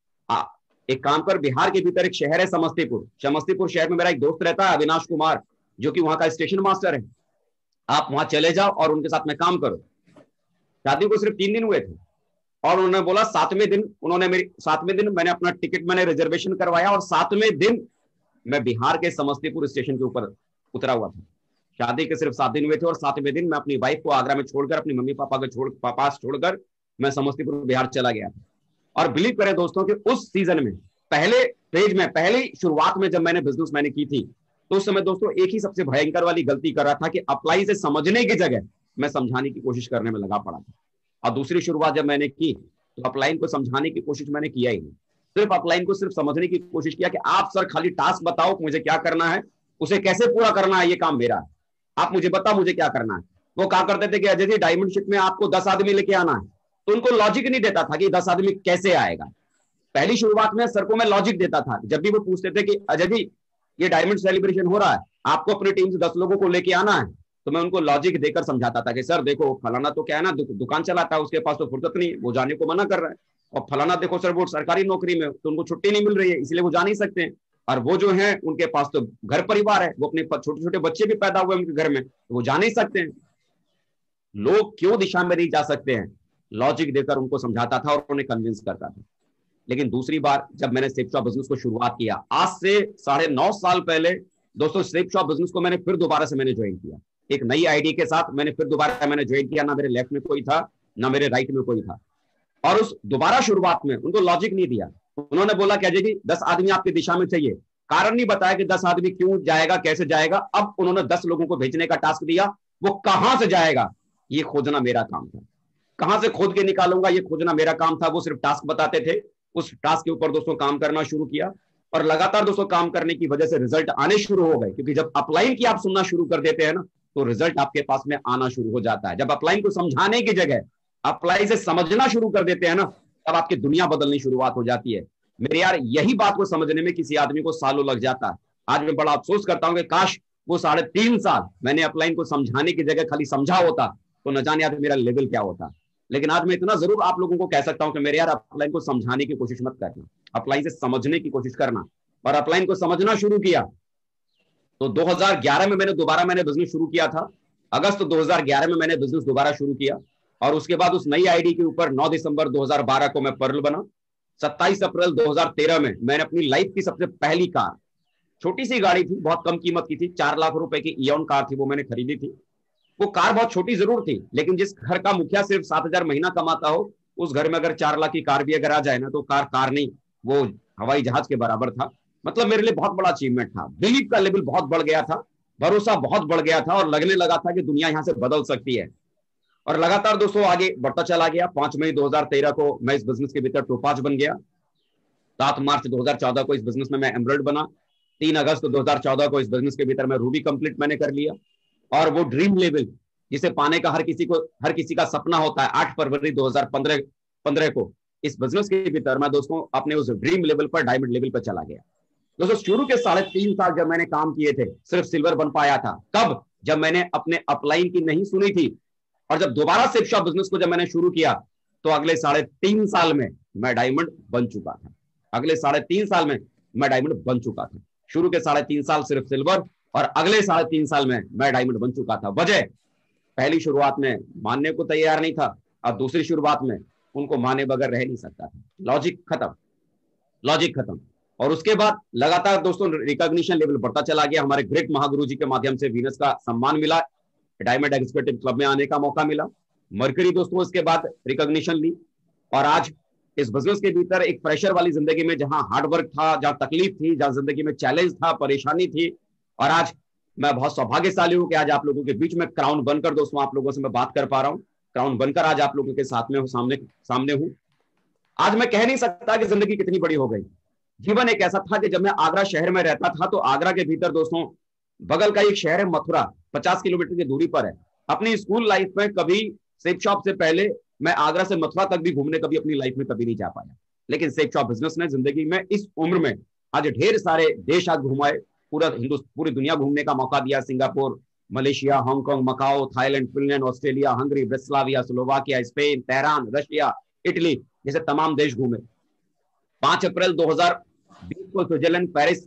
काम कर, बिहार के भीतर एक शहर है समस्तीपुर शहर में मेरा एक दोस्त रहता है अविनाश कुमार, जो कि वहां का स्टेशन मास्टर है, आप वहां चले जाओ और उनके साथ में काम करो। शादी को सिर्फ 3 दिन हुए थे और उन्होंने बोला 7वें दिन मैंने अपना टिकट मैंने रिजर्वेशन करवाया और 7वें दिन मैं बिहार के समस्तीपुर स्टेशन के ऊपर उतरा हुआ था। शादी के सिर्फ 7 दिन हुए थे और 7वें दिन मैं अपनी वाइफ को आगरा में छोड़कर, अपनी मम्मी पापा को पास छोड़कर मैं समस्तीपुर बिहार चला गया था। और बिलीव करें दोस्तों कि उस सीजन में पहली शुरुआत में जब मैंने बिजनेस मैंने की थी, तो उस समय दोस्तों एक ही सबसे भयंकर वाली गलती कर रहा था कि अप्लाई से समझने की जगह मैं समझाने की कोशिश करने में लगा पड़ा था। और दूसरी शुरुआत जब मैंने की तो अपलाइन को समझाने की कोशिश मैंने किया ही नहीं, सिर्फ अपलाइन को सिर्फ समझने की कोशिश किया कि आप सर खाली टास्क बताओ मुझे क्या करना है, उसे कैसे पूरा करना है, ये काम मेरा है, आप मुझे बताओ मुझे क्या करना है। वो कहा करते थे कि अजय जी डायमंड शिप में आपको 10 आदमी लेके आना है, तो उनको लॉजिक नहीं देता था कि 10 आदमी कैसे आएगा। पहली शुरुआत में सर को मैं लॉजिक देता था, जब भी वो पूछते थे कि अजय जी ये डायमंड सेलिब्रेशन हो रहा है, आपको अपनी टीम से 10 लोगों को लेके आना है, तो मैं उनको लॉजिक देकर समझाता था कि सर देखो फलाना तो क्या है ना दुकान चलाता है, उसके पास तो फुर्सत नहीं, वो जाने को मना कर रहा है, और फलाना देखो सर वो सरकारी नौकरी में तो उनको छुट्टी नहीं मिल रही है इसलिए वो जा नहीं सकते, और वो जो है उनके पास तो घर परिवार है, वो अपने छोटे छोटे बच्चे भी पैदा हुए उनके घर में, तो वो जा नहीं सकते हैं। लोग क्यों दिशा में नहीं जा सकते हैं? लॉजिक देकर उनको समझाता था और उन्हें कन्विंस करता था। लेकिन दूसरी बार जब मैंने सेफ शॉप बिजनेस को शुरुआत किया, आज से 9.5 साल पहले दोस्तों, सेफ शॉप बिजनेस को मैंने फिर दोबारा से मैंने ज्वाइन किया। एक नई आईडी के साथ मैंने फिर दोबारा मैंने ज्वाइन किया। ना मेरे लेफ्ट में कोई था, ना मेरे राइट में कोई था। और उस दोबारा शुरुआत में उनको लॉजिक नहीं दिया। उन्होंने बोला कि अजय जी 10 आदमी आपकी दिशा में चाहिए, कारण नहीं बताया कि 10 आदमी क्यों जाएगा, कैसे जाएगा। अब उन्होंने 10 लोगों को भेजने का टास्क दिया, वो कहां से जाएगा ये खोजना मेरा काम था। कहां से खोद के निकालूंगा ये खोजना मेरा काम था। वो सिर्फ टास्क बताते थे। उस टास्क के ऊपर दोस्तों काम करना शुरू किया और लगातार दोस्तों काम करने की वजह से रिजल्ट आने शुरू हो गए। क्योंकि जब अपलाइन की आप सुनना शुरू कर देते हैं ना, तो रिजल्ट आपके पास में आना शुरू हो जाता है। जब अपलाइन को समझाने की जगह अप्लाई से समझना शुरू कर देते हैं ना, तब आपकी दुनिया बदलनी शुरुआत हो जाती है। मेरे यार, यही बात को समझने में किसी आदमी को सालों लग जाता है। आज मैं बड़ा अफसोस करता हूं कि काश वो 3.5 साल मैंने अपलाइन को समझाने की जगह खाली समझा होता, तो न जाने आज मेरा लेवल क्या होता। लेकिन आज मैं इतना जरूर आप लोगों को कह सकता हूं कि मेरे यार, अपलाइन को समझाने की कोशिश मत करना, अपलाइन से समझने की कोशिश करना। और अपलाइन को समझना शुरू किया तो 2011 में मैंने बिजनेस शुरू किया था। अगस्त 2011 में मैंने बिजनेस दोबारा शुरू किया। और उसके बाद उस नई आईडी के ऊपर 9 दिसंबर 2012 को मैं पर्ल बना। 27 अप्रैल 2013 में मैंने अपनी लाइफ की सबसे पहली कार, छोटी सी गाड़ी थी, बहुत कम कीमत की थी, 4 लाख रुपए की इयॉन कार थी, वो मैंने खरीदी थी। वो कार बहुत छोटी जरूर थी, लेकिन जिस घर का मुखिया सिर्फ 7,000 महीना कमाता हो, उस घर में अगर 4 लाख की कार भी अगर आ जाए ना, तो कार नहीं, वो हवाई जहाज के बराबर था। मतलब मेरे लिए बहुत बड़ा अचीवमेंट था। बिलीव का लेवल बहुत बढ़ गया था, भरोसा बहुत बढ़ गया था और लगने लगा था कि दुनिया यहां से बदल सकती है। और लगातार दोस्तों आगे बढ़ता चला गया। 5 मई 2013 को मैं इस बिजनेस के भीतर टोपाज बन गया। 7 मार्च 2014 को इस बिजनेस में मैं एमरल्ड बना। 3 अगस्त 2014 को इस बिजनेस के भीतर मैं रूबी कंप्लीट मैंने कर लिया। और वो ड्रीम लेवल जिसे पाने का हर किसी का सपना होता है, 8 फरवरी 2015 को इस बिजनेस के भीतर मैं दोस्तों अपने उस ड्रीम लेवल पर, डायमंड लेवल पर चला गया। दोस्तों शुरू के 3.5 साल जब मैंने काम किए थे, सिर्फ सिल्वर बन पाया था। कब? जब मैंने अपने अपलाइन की नहीं सुनी थी। और जब दोबारा सेफ शॉप बिजनेस को जब मैंने शुरू किया, तो अगले 3.5 साल में मैं डायमंड बन चुका था। अगले 3.5 साल में मैं डायमंड बन चुका था। शुरू के 3.5 साल सिर्फ सिल्वर, और अगले 3.5 साल में मैं डायमंड बन चुका था। वजह, पहली शुरुआत में मानने को तैयार नहीं था, और दूसरी शुरुआत में उनको माने बगैर रह नहीं सकता था। लॉजिक खत्म। और उसके बाद लगातार दोस्तों रिकॉग्निशन लेवल बढ़ता चला गया। हमारे ग्रेट महागुरु जी के माध्यम से वीनस का सम्मान मिला, डायमंड एग्जीक्यूटिव क्लब में आने का मौका मिला। मरकरी दोस्तों इसके बाद रिकॉग्निशन ली। और आज इस बिजनेस के भीतर एक प्रेशर वाली जिंदगी में, जहां हार्डवर्क था, जहां तकलीफ थी, जहां जिंदगी में चैलेंज था, परेशानी थी, और आज मैं बहुत सौभाग्यशाली हूं कि आज आप लोगों के बीच में क्राउन बनकर दोस्तों आप लोगों से मैं बात कर पा रहा हूं। क्राउन बनकर आज आप लोगों के साथ में सामने हूं। आज मैं कह नहीं सकता कि जिंदगी कितनी बड़ी हो गई। जीवन एक ऐसा था कि जब मैं आगरा शहर में रहता था, तो आगरा के भीतर दोस्तों बगल का एक शहर है मथुरा, 50 किलोमीटर की दूरी पर है। अपनी स्कूल लाइफ में कभी सेफ शॉप से पहले मैं आगरा से मथुरा तक भी घूमने कभी अपनी लाइफ में कभी नहीं जा पाया। लेकिन सेफ शॉप बिजनेस ने जिंदगी में इस उम्र में आज ढेर सारे देश आज घुमाए, पूरी दुनिया घूमने का मौका दिया। Singapore, Malaysia, Hong Kong, Macau, Thailand, Finland, Australia, Hungary, Bratislava, Slovakia, Spain, Tehran, Russia, Italy जैसे तमाम देश घूमे। 5 अप्रैल 2020 को स्विट्जरलैंड, पेरिस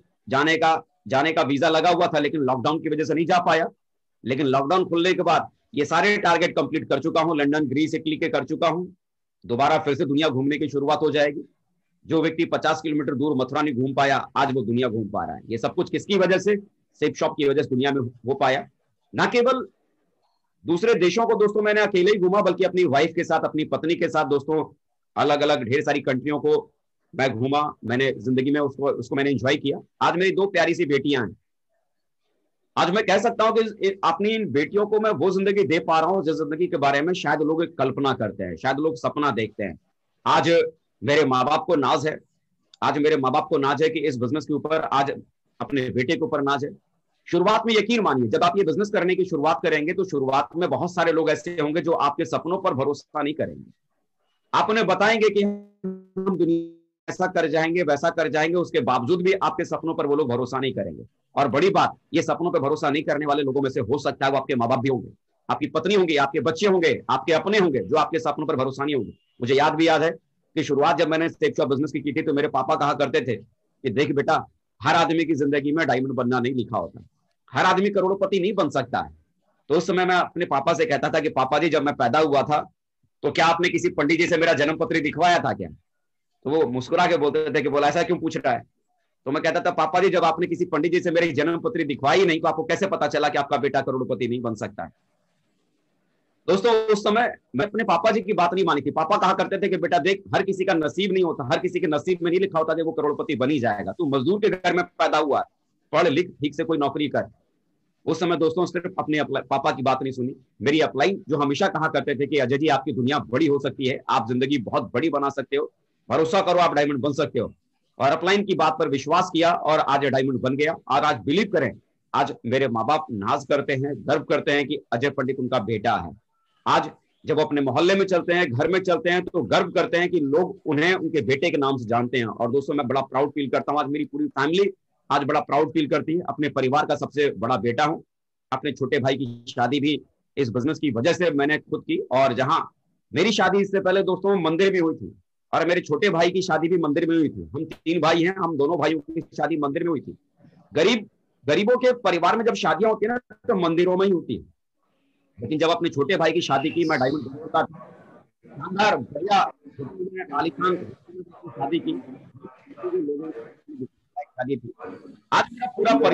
जाने का वीजा लगा हुआ था, लेकिन लॉकडाउन की वजह से नहीं जा पाया। लेकिन लॉकडाउन खुलने के बाद ये सारे टारगेट कंप्लीट कर चुका हूं। लंदन, ग्रीस, इटली के कर चुका हूं। दोबारा फिर से दुनिया घूमने की शुरुआत हो जाएगी। जो व्यक्ति 50 किलोमीटर दूर मथुरा नहीं घूम पाया, आज वो दुनिया घूम पा रहा है। ये सब कुछ किसकी वजह से? सेफ शॉप की वजह से दुनिया में हो पाया। ना केवल दूसरे देशों को दोस्तों मैंने अकेले ही घूमा, बल्कि अपनी वाइफ के साथ, अपनी पत्नी के साथ दोस्तों अलग अलग ढेर सारी कंट्रियों को मैं घूमा। मैंने जिंदगी में उसको मैंने एंजॉय किया। आज मेरी 2 प्यारी सी बेटियां हैं। आज मैं कह सकता हूं कि अपनी इन बेटियों को मैं वो जिंदगी दे पा रहा हूं जिस जिंदगी के बारे में शायद लोग एक कल्पना करते हैं, शायद लोग सपना देखते हैं। आज मेरे माँ बाप को नाज है, आज मेरे माँ बाप को नाज है कि इस बिजनेस के ऊपर, आज अपने बेटे के ऊपर नाज है। शुरुआत में यकीन मानिए, जब आप ये बिजनेस करने की शुरुआत करेंगे, तो शुरुआत में बहुत सारे लोग ऐसे होंगे जो आपके सपनों पर भरोसा नहीं करेंगे। आप उन्हें बताएंगे कि हम दुनिया ऐसा कर जाएंगे, वैसा कर जाएंगे, उसके बावजूद भी आपके सपनों पर वो लोग भरोसा नहीं करेंगे। और बड़ी बात, ये सपनों पर भरोसा नहीं करने वाले लोगों में से हो सकता है वो आपके माँ बाप भी होंगे, आपकी पत्नी होंगी, आपके बच्चे होंगे, आपके अपने होंगे, जो आपके सपनों पर भरोसा नहीं होंगे। मुझे याद है कि शुरुआत जब मैंने सेफ शॉप बिजनेस की थी, तो मेरे पापा कहा करते थे कि देख बेटा, हर आदमी की जिंदगी में डायमंड बनना नहीं लिखा होता, हर आदमी करोड़पति नहीं बन सकता है। तो उस समय मैं अपने पापा से कहता था कि पापा जी, जब मैं पैदा हुआ था तो क्या आपने किसी पंडित जी से मेरा जन्म पत्र दिखवाया था क्या? तो वो मुस्कुरा के बोलते थे कि बोला ऐसा क्यों पूछ रहा है? तो मैं कहता था पापा जी जब आपने किसी पंडित जी से मेरी जन्म पत्री दिखवाई नहीं तो आपको कैसे पता चला कि आपका बेटा करोड़पति नहीं बन सकता है? दोस्तों उस समय मैं अपने पापा जी की बात नहीं मानी थी। पापा कहा करते थे कि बेटा देख, हर किसी का नसीब नहीं होता, हर किसी के नसीब में नहीं लिखा होता कि वो करोड़पति बन ही जाएगा। तू मजदूर के घर में पैदा हुआ, पढ़ लिख ठीक से कोई नौकरी कर। उस समय दोस्तों सिर्फ अपने पापा की बात नहीं सुनी, मेरी अपलाइन जो हमेशा कहा करते थे कि अजय जी आपकी दुनिया बड़ी हो सकती है, आप जिंदगी बहुत बड़ी बना सकते हो, भरोसा करो आप डायमंड बन सकते हो। और अपलाइन की बात पर विश्वास किया और आज डायमंड बन गया। और आज बिलीव करें, आज मेरे माँ बाप नाज करते हैं, गर्व करते हैं कि अजय पंडित उनका बेटा है। आज जब वो अपने मोहल्ले में चलते हैं, घर में चलते हैं, तो गर्व करते हैं कि लोग उन्हें उनके बेटे के नाम से जानते हैं। और दोस्तों मैं बड़ा प्राउड फील करता हूँ, आज मेरी पूरी फैमिली आज बड़ा प्राउड फील करती है। अपने परिवार का सबसे बड़ा बेटा हूँ। अपने छोटे भाई की शादी भी इस बिजनेस की वजह से मैंने खुद की, और जहां मेरी शादी इससे पहले दोस्तों मंदिर में हुई थी और मेरे छोटे भाई की शादी भी मंदिर में हुई थी। हम 3 भाई हैं, हम दोनों भाइयों की शादी मंदिर में हुई थी। गरीबों के परिवार में जब शादियां होती है ना तो मंदिरों में ही होती है। लेकिन जब अपने छोटे भाई की शादी की, मैं डायमंड का शानदार बढ़िया आलीशान शादी की, शादी थी। आज मेरा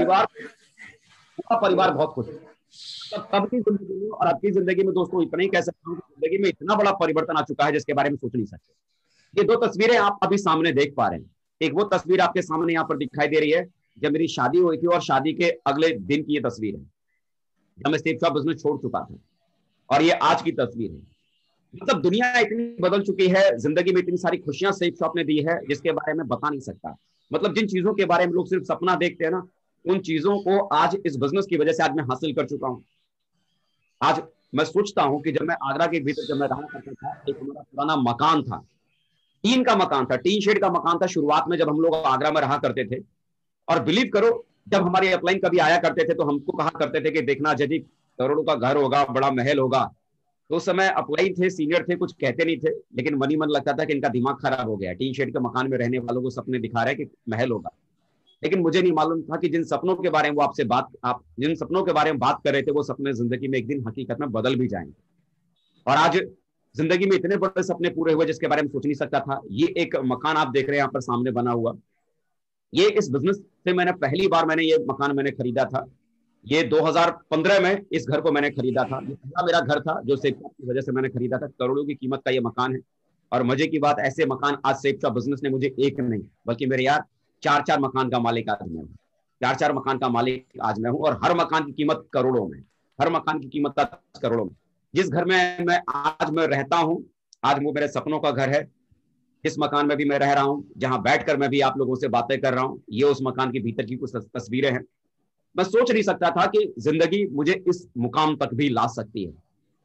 पूरा परिवार बहुत खुश है। तब की जिंदगी में और अब की जिंदगी में दोस्तों इतना ही कह सकता हूँ, जिंदगी में इतना बड़ा परिवर्तन आ चुका है जिसके बारे में सोच नहीं सकते। ये 2 तस्वीरें आप अभी सामने देख पा रहे हैं। एक वो तस्वीर आपके सामने यहाँ पर दिखाई दे रही है जब मेरी शादी हुई थी, और शादी के अगले दिन की ये तस्वीर है जब मैं सेफ शॉप बिजनेस छोड़ चुका था। और ये आज की तस्वीर है। मतलब दुनिया इतनी बदल चुकी है, जिंदगी में इतनी सारी खुशियां सेफ शॉप ने दी है जिसके बारे में बता नहीं सकता। मतलब जिन चीजों के बारे में लोग सिर्फ सपना देखते हैं ना, उन चीजों को आज इस बिजनेस की वजह से आज मैं हासिल कर चुका हूं। आज मैं सोचता हूं कि जब मैं आगरा के भीतर जब मैं रहा करता था, एक हमारा पुराना मकान था, टीन का मकान था, टीन शेड का मकान था शुरुआत में जब हम लोग आगरा में रहा करते थे। और बिलीव करो, जब हमारे अपलाइन कभी आया करते थे तो हमको कहा करते थे कि देखना अजय जी करोड़ों का घर होगा, बड़ा महल होगा। तो उस समय अपलाइन थे, सीनियर थे, कुछ कहते नहीं थे, लेकिन मन ही मन लगता था कि इनका दिमाग खराब हो गया, टीन शेड के मकान में रहने वालों को सपने दिखा रहे हैं कि महल होगा। लेकिन मुझे नहीं मालूम था कि जिन सपनों के बारे में आप जिन सपनों के बारे में बात कर रहे थे वो सपने जिंदगी में एक दिन हकीकत में बदल भी जाएंगे। और आज जिंदगी में इतने बड़े सपने पूरे हुए जिसके बारे में सोच नहीं सकता था। ये एक मकान आप देख रहे हैं यहाँ पर सामने बना हुआ, ये इस बिजनेस से मैंने पहली बार ये मकान मैंने खरीदा था। ये 2015 में इस घर को मैंने खरीदा था। ये पहला मेरा घर था जो सेफ शॉप की वजह से मैंने खरीदा था। करोड़ों की कीमत का ये मकान है। और मजे की बात, ऐसे मकान आज सेफ शॉप बिजनेस ने मुझे एक नहीं बल्कि मेरे यार 4 मकान का मालिक आज मैं हूँ। 4 मकान का मालिक आज मैं हूँ, और हर मकान की कीमत करोड़ों में, हर मकान की कीमत करोड़ों में। जिस घर में मैं रहता हूँ, आज वो मेरे सपनों का घर है। इस मकान में भी मैं रह रहा हूँ, जहां बैठकर मैं भी आप लोगों से बातें कर रहा हूँ। ये उस मकान के भीतर की कुछ तस्वीरें हैं। मैं सोच नहीं सकता था कि जिंदगी मुझे इस मुकाम तक भी ला सकती है,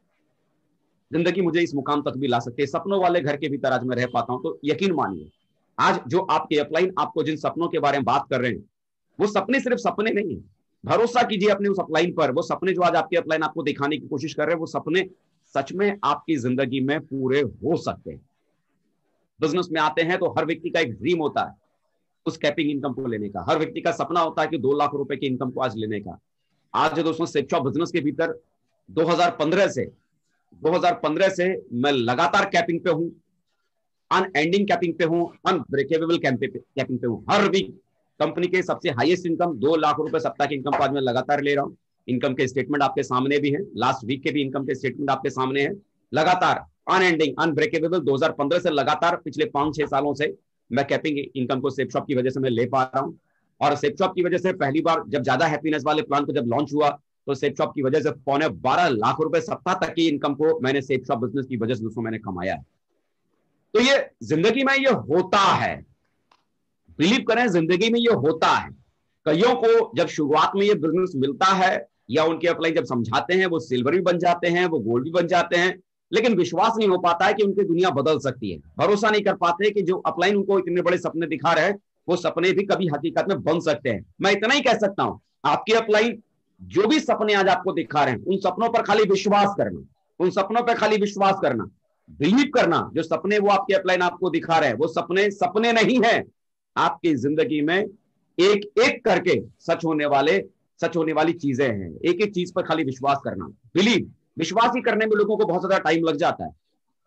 जिंदगी मुझे इस मुकाम तक भी ला सकती है। सपनों वाले घर के भीतर आज मैं रह पाता हूं। तो यकीन मानिए, आज जो आपके अपलाइन आपको जिन सपनों के बारे में बात कर रहे हैं, वो सपने सिर्फ सपने नहीं है। भरोसा कीजिए अपने उस अपलाइन पर। वो सपने जो आज आपके अपलाइन आपको दिखाने की कोशिश कर रहे हैं, वो सपने सच में आपकी जिंदगी में पूरे हो सकते हैं। बिजनेस में आते हैं तो हर व्यक्ति का एक ड्रीम होता है उस कैपिंग इनकम को लेने का। हर व्यक्ति का सपना होता है कि 2 लाख रुपए की इनकम को आज लेने का। आज जो दोस्तों सेफ शॉप बिजनेस के भीतर 2015 से मैं लगातार कैपिंग पे हूं, अनएंडिंग कैपिंग पे हूं, अनब्रेकेबल कैपिंग पे हूं। हर वीक कंपनी के सबसे हाईएस्ट इनकम 2 लाख रुपए सप्ताह की इनकम को आज मैं लगातार ले रहा हूं। इनकम के स्टेटमेंट आपके सामने भी है, लास्ट वीक के भी इनकम के स्टेटमेंट आपके सामने है। लगातार अनएंडिंग अनब्रेकेबल 2015 से लगातार पिछले 5-6 सालों से मैं कैपिंग इनकम को सेफ शॉप की वजह से मैं ले पा रहा हूं। और सेफ शॉप की वजह से पहली बार जब ज्यादा हैप्पीनेस वाले प्लान को जब लॉन्च हुआ तो सेफ शॉप की वजह से 12.25 लाख रुपए सप्ताह तक की इनकम को मैंने सेफ शॉप बिजनेस की वजह से दोस्तों मैंने कमाया है। तो ये जिंदगी में ये होता है, बिलीव करें, जिंदगी में ये होता है। कईयों को जब शुरुआत में ये बिजनेस मिलता है या उनके अपलाइन जब समझाते हैं, वो सिल्वर भी बन जाते हैं, वो गोल्ड भी बन जाते हैं, लेकिन विश्वास नहीं हो पाता है कि उनकी दुनिया बदल सकती है। भरोसा नहीं कर पाते कि जो अपलाइन उनको इतने बड़े सपने दिखा रहे हैं वो सपने भी कभी हकीकत में बन सकते हैं। मैं इतना ही कह सकता हूं, आपके अपलाइन जो भी सपने आज आपको दिखा रहे हैं, उन सपनों पर खाली विश्वास करना, उन सपनों पर खाली विश्वास करना, बिलीव करना। जो सपने वो आपके अपलाइन आपको दिखा रहे हैं वो सपने सपने नहीं है, आपकी जिंदगी में एक एक करके सच होने वाली चीजें हैं। एक एक चीज पर खाली विश्वास करना, बिलीव। विश्वास ही करने में लोगों को बहुत ज्यादा टाइम लग जाता है।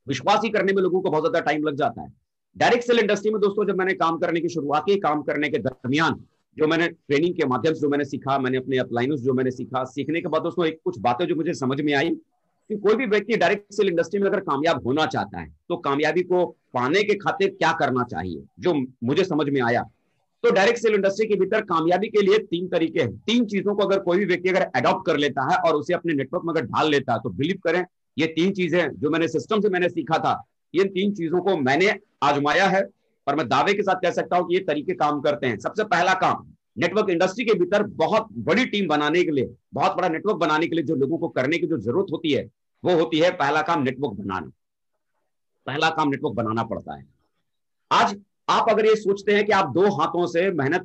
विश्वास ही करने में लोगों को बहुत ज्यादा टाइम लग जाता है। डायरेक्ट सेल इंडस्ट्री में दोस्तों जब मैंने काम करने की शुरुआत की, काम करने के दरमियान जो मैंने ट्रेनिंग के माध्यम से जो मैंने सीखा, मैंने अपने अपलाइनर्स जो मैंने सीखा, सीखने के बाद दोस्तों एक कुछ बातें जो मुझे समझ में आई कि कोई भी व्यक्ति डायरेक्ट सेल इंडस्ट्री में अगर कामयाब होना चाहता है तो कामयाबी को पाने के खातिर क्या करना चाहिए, जो मुझे समझ में आया। तो डायरेक्ट सेल इंडस्ट्री के भीतर कामयाबी के लिए 3 तरीके हैं। 3 चीजों को अगर कोई भी व्यक्ति अगर अडॉप्ट कर लेता है और उसे अपने नेटवर्क में अगर ढाल लेता है तो बिलीव करें ये 3 चीजें जो मैंने सिस्टम से मैंने सीखा था, ये 3 चीजों को मैंने आजमाया है और मैं दावे के साथ कह सकता हूं कि ये तरीके काम करते हैं। सबसे पहला काम, नेटवर्क इंडस्ट्री के भीतर बहुत बड़ी टीम बनाने के लिए, बहुत बड़ा नेटवर्क बनाने के लिए जो लोगों को करने की जो जरूरत होती है वो होती है पहला काम नेटवर्क बनाना। पहला काम नेटवर्क बनाना पड़ता है। आज आप अगर ये सोचते हैं कि आप 2 हाथों से मेहनत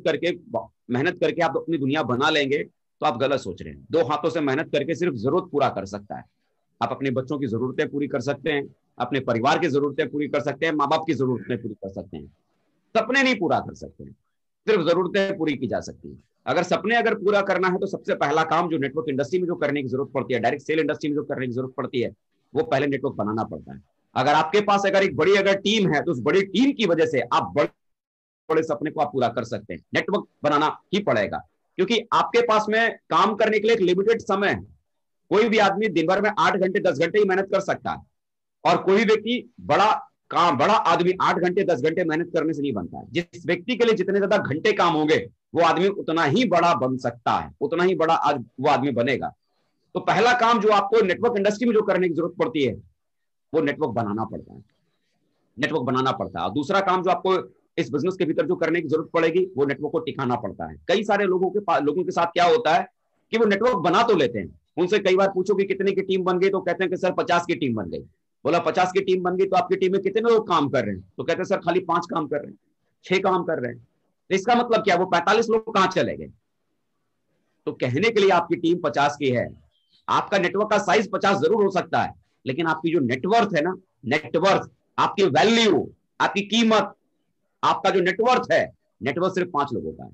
करके आप अपनी दुनिया बना लेंगे तो आप गलत सोच रहे हैं। 2 हाथों से मेहनत करके सिर्फ जरूरत पूरा कर सकता है। आप अपने बच्चों की जरूरतें पूरी कर सकते हैं, अपने परिवार की जरूरतें पूरी कर सकते हैं, माँ बाप की जरूरतें पूरी कर सकते हैं, सपने नहीं पूरा कर सकते हैं, सिर्फ जरूरतें पूरी की जा सकती हैं। अगर सपने अगर पूरा करना है तो सबसे पहला काम जो नेटवर्क इंडस्ट्री में जो करने की जरूरत पड़ती है, डायरेक्ट सेल इंडस्ट्री में जो करने की जरूरत पड़ती है, वो पहले नेटवर्क बनाना पड़ता है। अगर आपके पास अगर एक बड़ी अगर टीम है तो उस बड़ी टीम की वजह से आप बड़े सपने को आप पूरा कर सकते हैं। नेटवर्क बनाना ही पड़ेगा क्योंकि आपके पास में काम करने के लिए एक लिमिटेड समय है। कोई भी आदमी दिन भर में 8 घंटे 10 घंटे ही मेहनत कर सकता है और कोई व्यक्ति बड़ा आदमी 8 घंटे 10 घंटे मेहनत करने से नहीं बनता है। जिस व्यक्ति के लिए जितने ज्यादा घंटे काम होंगे वो आदमी उतना ही बड़ा बन सकता है, उतना ही बड़ा आज वो आदमी बनेगा। तो पहला काम जो आपको नेटवर्क इंडस्ट्री में जो करने की जरूरत पड़ती है वो नेटवर्क बनाना पड़ता है, नेटवर्क बनाना पड़ता है। और दूसरा काम जो आपको इस बिजनेस के भीतर जो करने की जरूरत पड़ेगी वो नेटवर्क को टिकाना पड़ता है। कई सारे लोगों के साथ क्या होता है कि वो नेटवर्क बना तो लेते हैं, उनसे कई बार पूछो कि कितने की टीम बन गई तो कहते हैं कि सर 50 की टीम बन गई। बोला 50 की टीम बन गई तो आपकी टीम में कितने लोग काम कर रहे हैं? तो कहते हैं सर खाली 5 काम कर रहे हैं, 6 काम कर रहे हैं। तो इसका मतलब क्या, वो 45 लोग कहां चले गए? तो कहने के लिए आपकी टीम 50 की है, आपका नेटवर्क का साइज 50 जरूर हो सकता है, लेकिन आपकी जो नेटवर्थ है ना, नेटवर्थ, आपकी वैल्यू, आपकी कीमत, आपका जो नेटवर्थ है, नेटवर्क सिर्फ 5 लोगों का है।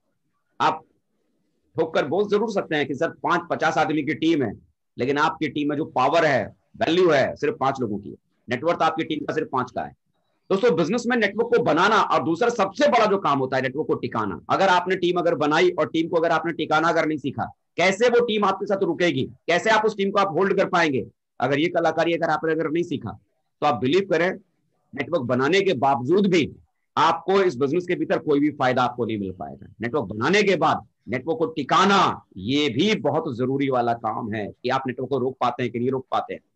आप ठोक कर बोल जरूर सकते हैं कि सर 50 आदमी की टीम है, लेकिन आपकी टीम में जो पावर है, वैल्यू है, सिर्फ 5 लोगों की है। नेटवर्क आपकी टीम का सिर्फ 5 का है। दोस्तों बिजनेस में नेटवर्क को बनाना और दूसरा सबसे बड़ा जो काम होता है नेटवर्क को टिकाना। अगर आपने टीम अगर बनाई और टीम को अगर आपने टिकाना अगर नहीं सीखा, कैसे वो टीम आपके साथ रुकेगी, कैसे आप उस टीम को आप होल्ड कर पाएंगे? अगर ये कलाकारी अगर आपने अगर नहीं सीखा तो आप बिलीव करें नेटवर्क बनाने के बावजूद भी आपको इस बिजनेस के भीतर कोई भी फायदा आपको नहीं मिल पाएगा। नेटवर्क बनाने के बाद नेटवर्क को टिकाना ये भी बहुत जरूरी वाला काम है कि आप नेटवर्क को रोक पाते हैं कि नहीं रोक पाते हैं।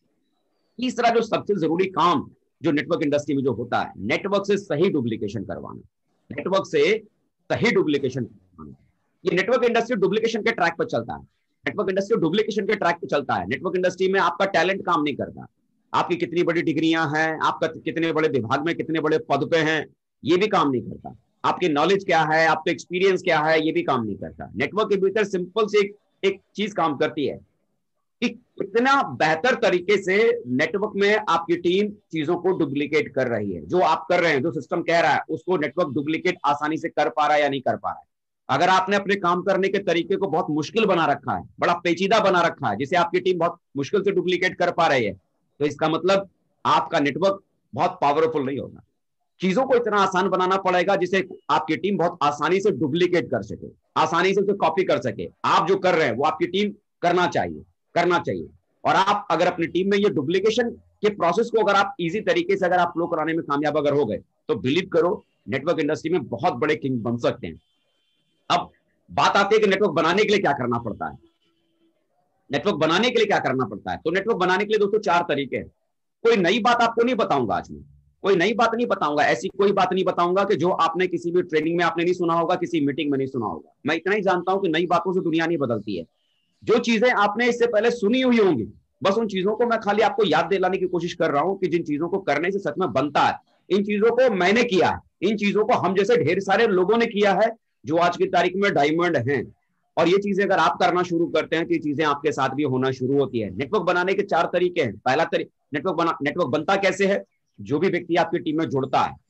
तीसरा जो सबसे जरूरी काम जो नेटवर्क इंडस्ट्री में जो होता है, नेटवर्क से सही डुप्लीकेशन करवाना। नेटवर्क से सही डुप्लीकेशन करवाना। ये नेटवर्क इंडस्ट्री डुप्लीकेशन के ट्रैक पर चलता है, नेटवर्क इंडस्ट्री डुप्लीकेशन के ट्रैक पर चलता है। नेटवर्क इंडस्ट्री में आपका टैलेंट काम नहीं करता, आपकी कितनी बड़ी डिग्रियां हैं, आपका कितने बड़े विभाग में कितने बड़े पद पे हैं, ये भी काम नहीं करता। आपकी नॉलेज क्या है, आपका एक्सपीरियंस क्या है, ये भी काम नहीं करता। नेटवर्क के भीतर सिंपल से एक चीज काम करती है कि कितना बेहतर तरीके से नेटवर्क में आपकी टीम चीजों को डुप्लीकेट कर रही है। जो आप कर रहे हैं, जो सिस्टम कह रहा है, उसको नेटवर्क डुप्लीकेट आसानी से कर पा रहा है या नहीं कर पा रहा है। अगर आपने अपने काम करने के तरीके को बहुत मुश्किल बना रखा है, बड़ा पेचीदा बना रखा है, जिसे आपकी टीम बहुत मुश्किल से डुप्लीकेट कर पा रही है, तो इसका मतलब आपका नेटवर्क बहुत पावरफुल नहीं होगा। चीजों को इतना आसान बनाना पड़ेगा जिसे आपकी टीम बहुत आसानी से डुप्लीकेट कर सके, आसानी से उसे कॉपी कर सके। आप जो कर रहे हैं वो आपकी टीम करना चाहिए। और आप अगर अपनी टीम में ये डुप्लीकेशन के प्रोसेस को अगर आप इजी तरीके से अगर आप फ्लो कराने में कामयाब अगर हो गए तो बिलीव करो नेटवर्क इंडस्ट्री में बहुत बड़े किंग बन सकते हैं। अब बात आती है कि नेटवर्क बनाने के लिए क्या करना पड़ता है। नेटवर्क बनाने के लिए क्या करना पड़ता है? तो नेटवर्क बनाने के लिए दोस्तों 4 तरीके हैं। कोई नई बात आपको नहीं बताऊंगा आज मैं, कोई नई बात नहीं बताऊंगा, ऐसी कोई बात नहीं बताऊंगा कि जो आपने किसी भी ट्रेनिंग में आपने नहीं सुना होगा, किसी मीटिंग में नहीं सुना होगा। मैं इतना ही जानता हूं कि नई बातों से दुनिया नहीं बदलती है। जो चीजें आपने इससे पहले सुनी हुई होंगी, बस उन चीजों को मैं खाली आपको याद दिलाने की कोशिश कर रहा हूं कि जिन चीजों को करने से सच में बनता है, इन चीजों को मैंने किया है, इन चीजों को हम जैसे ढेर सारे लोगों ने किया है जो आज की तारीख में डायमंड हैं। और ये चीजें अगर आप करना शुरू करते हैं तो ये चीजें आपके साथ भी होना शुरू होती है। नेटवर्क बनाने के 4 तरीके हैं। पहला नेटवर्क बनता कैसे है? जो भी व्यक्ति आपकी टीम में जुड़ता है,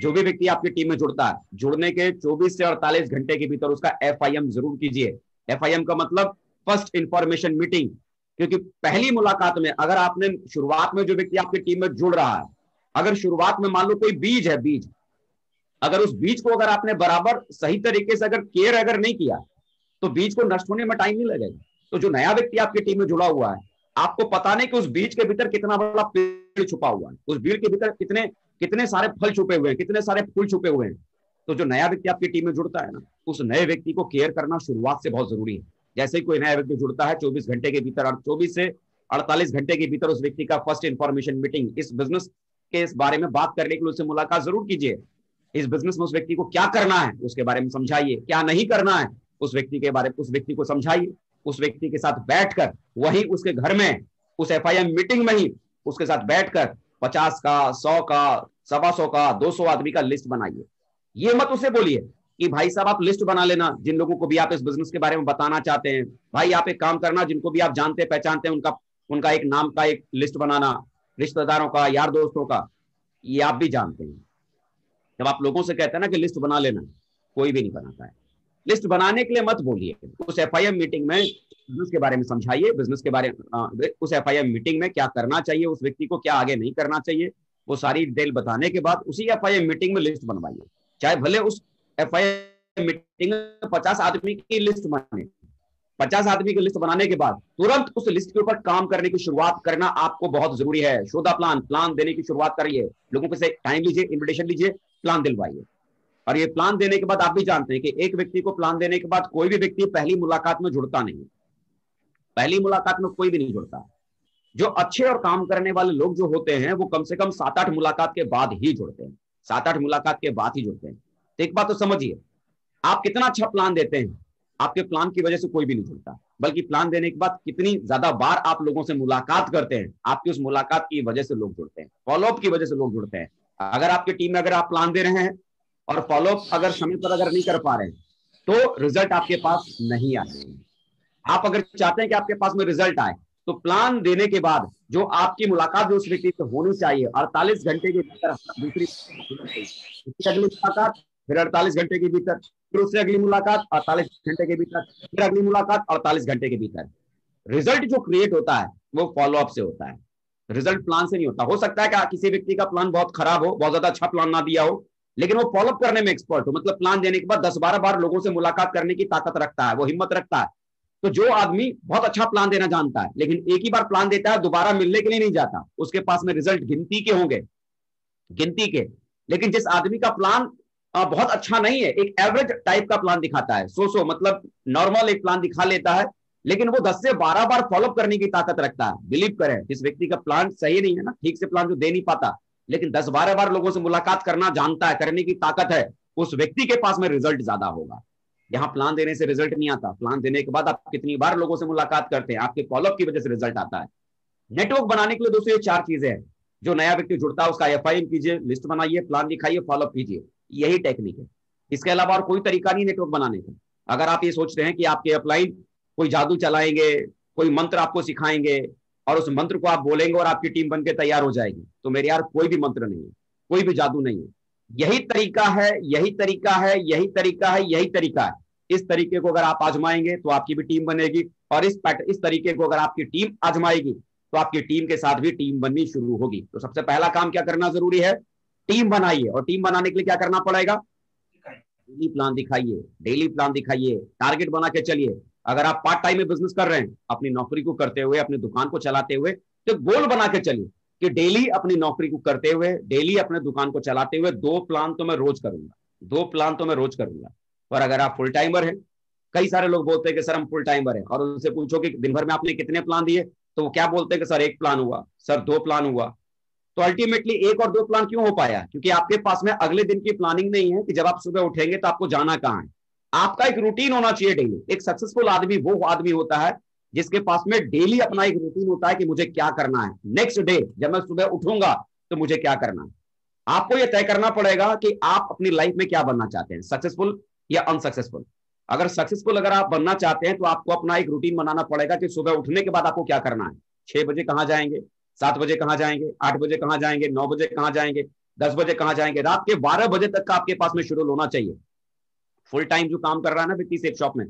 जुड़ने के 24 से 48 घंटे के भीतर उसका FIM जरूर कीजिए। FIM का मतलब फर्स्ट इंफॉर्मेशन मीटिंग। क्योंकि पहली मुलाकात में अगर आपने शुरुआत में जो व्यक्ति आपकी टीम में जुड़ रहा है, अगर शुरुआत में मान लो कोई बीज है, बीज, अगर उस बीज को अगर आपने बराबर सही तरीके से अगर केयर अगर नहीं किया तो बीज को नष्ट होने में टाइम नहीं लगेगा। तो जो नया व्यक्ति आपकी टीम में जुड़ा हुआ है, आपको पता नहीं कि उस बीज के भीतर कितना बड़ा पेड़ छुपा हुआ है, उस बीज के भीतर कितने कितने सारे फल छुपे हुए हैं, कितने सारे फूल छुपे हुए हैं। तो जो नया व्यक्ति आपकी टीम में जुड़ता है ना, उस नए व्यक्ति को केयर करना शुरुआत से बहुत जरूरी है। जैसे ही कोई नया व्यक्ति जुड़ता है, 24 घंटे के भीतर, 24 से 48 घंटे के भीतर उस व्यक्ति का फर्स्ट इंफॉर्मेशन मीटिंग, इस बिजनेस के इस बारे में बात करने के लिए उससे मुलाकात जरूर कीजिए। इस बिजनेस में उस व्यक्ति को क्या करना है उसके बारे में समझाइए, क्या नहीं करना है उस व्यक्ति के बारे में उस व्यक्ति को समझाइए। उस व्यक्ति के साथ बैठकर वही उसके घर में उस FIM मीटिंग में ही उसके साथ बैठकर 50 का, 100 का, 125 का, 200 आदमी का लिस्ट बनाइए। ये मत उसे बोलिए कि भाई साहब आप लिस्ट बना लेना, जिन लोगों को भी आप इस बिजनेस के बारे में बताना चाहते हैं, भाई आप एक काम करना, जिनको भी आप जानते पहचानते हैं उनका एक नाम का एक लिस्ट बनाना, रिश्तेदारों का, यार दोस्तों का। ये आप भी जानते हैं, जब आप लोगों से कहते हैं ना कि लिस्ट बना लेना, कोई भी नहीं बनाता है। लिस्ट बनाने के लिए मत बोलिए, उस FIM मीटिंग में बिजनेस के बारे में समझाइए, बिजनेस के बारे में उस FIM मीटिंग में क्या करना चाहिए, उस व्यक्ति को क्या आगे नहीं करना चाहिए, वो सारी डिटेल बताने के बाद उसी FIM मीटिंग में लिस्ट बनवाइए। चाहे भले उस FIM मीटिंग में 50 आदमी की लिस्ट बने, 50 आदमी की लिस्ट बनाने के बाद तुरंत उस लिस्ट के ऊपर काम करने की शुरुआत करना आपको बहुत जरूरी है। शो द प्लान देने की शुरुआत करिए, लोगों से टाइम लीजिए, इन्विटेशन लीजिए, प्लान दिलवाइए। और ये प्लान देने के बाद आप भी जानते हैं कि एक व्यक्ति को प्लान देने के बाद कोई भी व्यक्ति पहली मुलाकात में जुड़ता नहीं, पहली मुलाकात में कोई भी नहीं जुड़ता। जो अच्छे और काम करने वाले लोग जो होते हैं वो कम से कम 7-8 मुलाकात के बाद ही जुड़ते हैं, 7-8 मुलाकात के बाद ही जुड़ते हैं। तो एक बात तो समझिए, आप कितना अच्छा प्लान देते हैं, आपके प्लान की वजह से कोई भी नहीं जुड़ता, बल्कि प्लान देने के बाद कितनी ज्यादा बार आप लोगों से मुलाकात करते हैं, आपकी उस मुलाकात की वजह से लोग जुड़ते हैं, फॉलोअप की वजह से लोग जुड़ते हैं। अगर आपकी टीम में अगर आप प्लान दे रहे हैं और फॉलोअप अगर समय पर अगर नहीं कर पा रहे हैं तो रिजल्ट आपके पास नहीं आएंगे। आप अगर चाहते हैं कि आपके पास में रिजल्ट आए तो प्लान देने के बाद जो आपकी मुलाकात जो उस व्यक्ति से होनी चाहिए 48 घंटे के भीतर, दूसरी अगली मुलाकात, फिर 48 घंटे के भीतर, फिर उससे अगली मुलाकात 48 घंटे के भीतर, फिर अगली मुलाकात 48 घंटे के भीतर। रिजल्ट जो क्रिएट होता है वो फॉलोअप से होता है, रिजल्ट प्लान से नहीं होता। हो सकता है कि किसी व्यक्ति का प्लान बहुत खराब हो, बहुत ज्यादा अच्छा प्लान ना दिया हो, लेकिन वो फॉलोअप करने में एक्सपर्ट हो, मतलब प्लान देने के बाद 10-12 बार लोगों से मुलाकात करने की ताकत रखता है, वो हिम्मत रखता है। तो जो आदमी बहुत अच्छा प्लान देना जानता है लेकिन एक ही बार प्लान देता है, दोबारा मिलने के लिए नहीं जाता, उसके पास में रिजल्ट गिनती के होंगे, गिनती के। लेकिन जिस आदमी का प्लान बहुत अच्छा नहीं है, एक एवरेज टाइप का प्लान दिखाता है, सो मतलब नॉर्मल एक प्लान दिखा लेता है, लेकिन वो 10 से 12 बार फॉलोअप करने की ताकत रखता है। बिलीव करें, जिस व्यक्ति का प्लान सही नहीं है ना, ठीक से प्लान जो दे नहीं पाता, लेकिन 10-12 बार लोगों से मुलाकात करना जानता है, करने की ताकत है, उस व्यक्ति के पास में रिजल्ट ज्यादा होगा। यहाँ प्लान देने से रिजल्ट नहीं आता, प्लान देने के बाद आप कितनी बार लोगों से मुलाकात करते हैं, आपके फॉलोअप की वजह से रिजल्ट आता है। नेटवर्क बनाने के लिए दोस्तों ये 4 चीजें हैं। जो नया व्यक्ति जुड़ता है उसका FIM कीजिए, लिस्ट बनाइए, प्लान दिखाइए, फॉलोअप कीजिए, यही टेक्निक है। इसके अलावा और कोई तरीका नहीं नेटवर्क बनाने का। अगर आप ये सोचते हैं कि आपके अपलाइन कोई जादू चलाएंगे, कोई मंत्र आपको सिखाएंगे और उस मंत्र को आप बोलेंगे और आपकी टीम बनकर तैयार हो जाएगी, तो मेरे यार कोई भी मंत्र नहीं है, कोई भी जादू नहीं है। यही तरीका है, यही तरीका है, यही तरीका है, यही तरीका है। इस तरीके को अगर आप आजमाएंगे तो आपकी भी टीम बनेगी, और इस तरीके को अगर आपकी टीम आजमाएगी तो आपकी टीम के साथ भी टीम बननी शुरू होगी। तो सबसे पहला काम क्या करना जरूरी है, टीम बनाइए। और टीम बनाने के लिए क्या करना पड़ेगा, डेली प्लान दिखाइए, डेली प्लान दिखाइए, टारगेट बना के चलिए। अगर आप पार्ट टाइम में बिजनेस कर रहे हैं, अपनी नौकरी को करते हुए, अपनी दुकान को चलाते हुए, तो गोल बना के चलिए कि डेली अपनी नौकरी को करते हुए, डेली अपने दुकान को चलाते हुए 2 प्लान तो मैं रोज करूंगा, 2 प्लान तो मैं रोज करूंगा। और अगर आप फुल टाइमर हैं, कई सारे लोग बोलते हैं कि सर हम फुल टाइमर हैं, और उनसे पूछो कि दिन भर में आपने कितने प्लान दिए, तो वो क्या बोलते हैं कि सर 1 प्लान हुआ, सर 2 प्लान हुआ। तो अल्टीमेटली 1 और 2 प्लान क्यों हो पाया, क्योंकि आपके पास में अगले दिन की प्लानिंग नहीं है कि जब आप सुबह उठेंगे तो आपको जाना कहाँ है। आपका एक रूटीन होना चाहिए डेली। एक सक्सेसफुल आदमी वो आदमी होता है जिसके पास में डेली अपना एक रूटीन होता है कि मुझे क्या करना है, नेक्स्ट डे जब मैं सुबह उठूंगा तो मुझे क्या करना है। आपको यह तय करना पड़ेगा कि आप अपनी लाइफ में क्या बनना चाहते हैं, सक्सेसफुल या अनसक्सेसफुल। अगर सक्सेसफुल अगर आप बनना चाहते हैं तो आपको अपना एक रूटीन बनाना पड़ेगा कि सुबह उठने के बाद आपको क्या करना है। 6 बजे कहां जाएंगे, 7 बजे कहां जाएंगे, 8 बजे कहां जाएंगे, 9 बजे कहां जाएंगे, 10 बजे कहां जाएंगे, रात के 12 बजे तक का आपके पास में शेड्यूल होना चाहिए। फुल टाइम जो काम कर रहा है ना व्यक्ति सेफ शॉप में,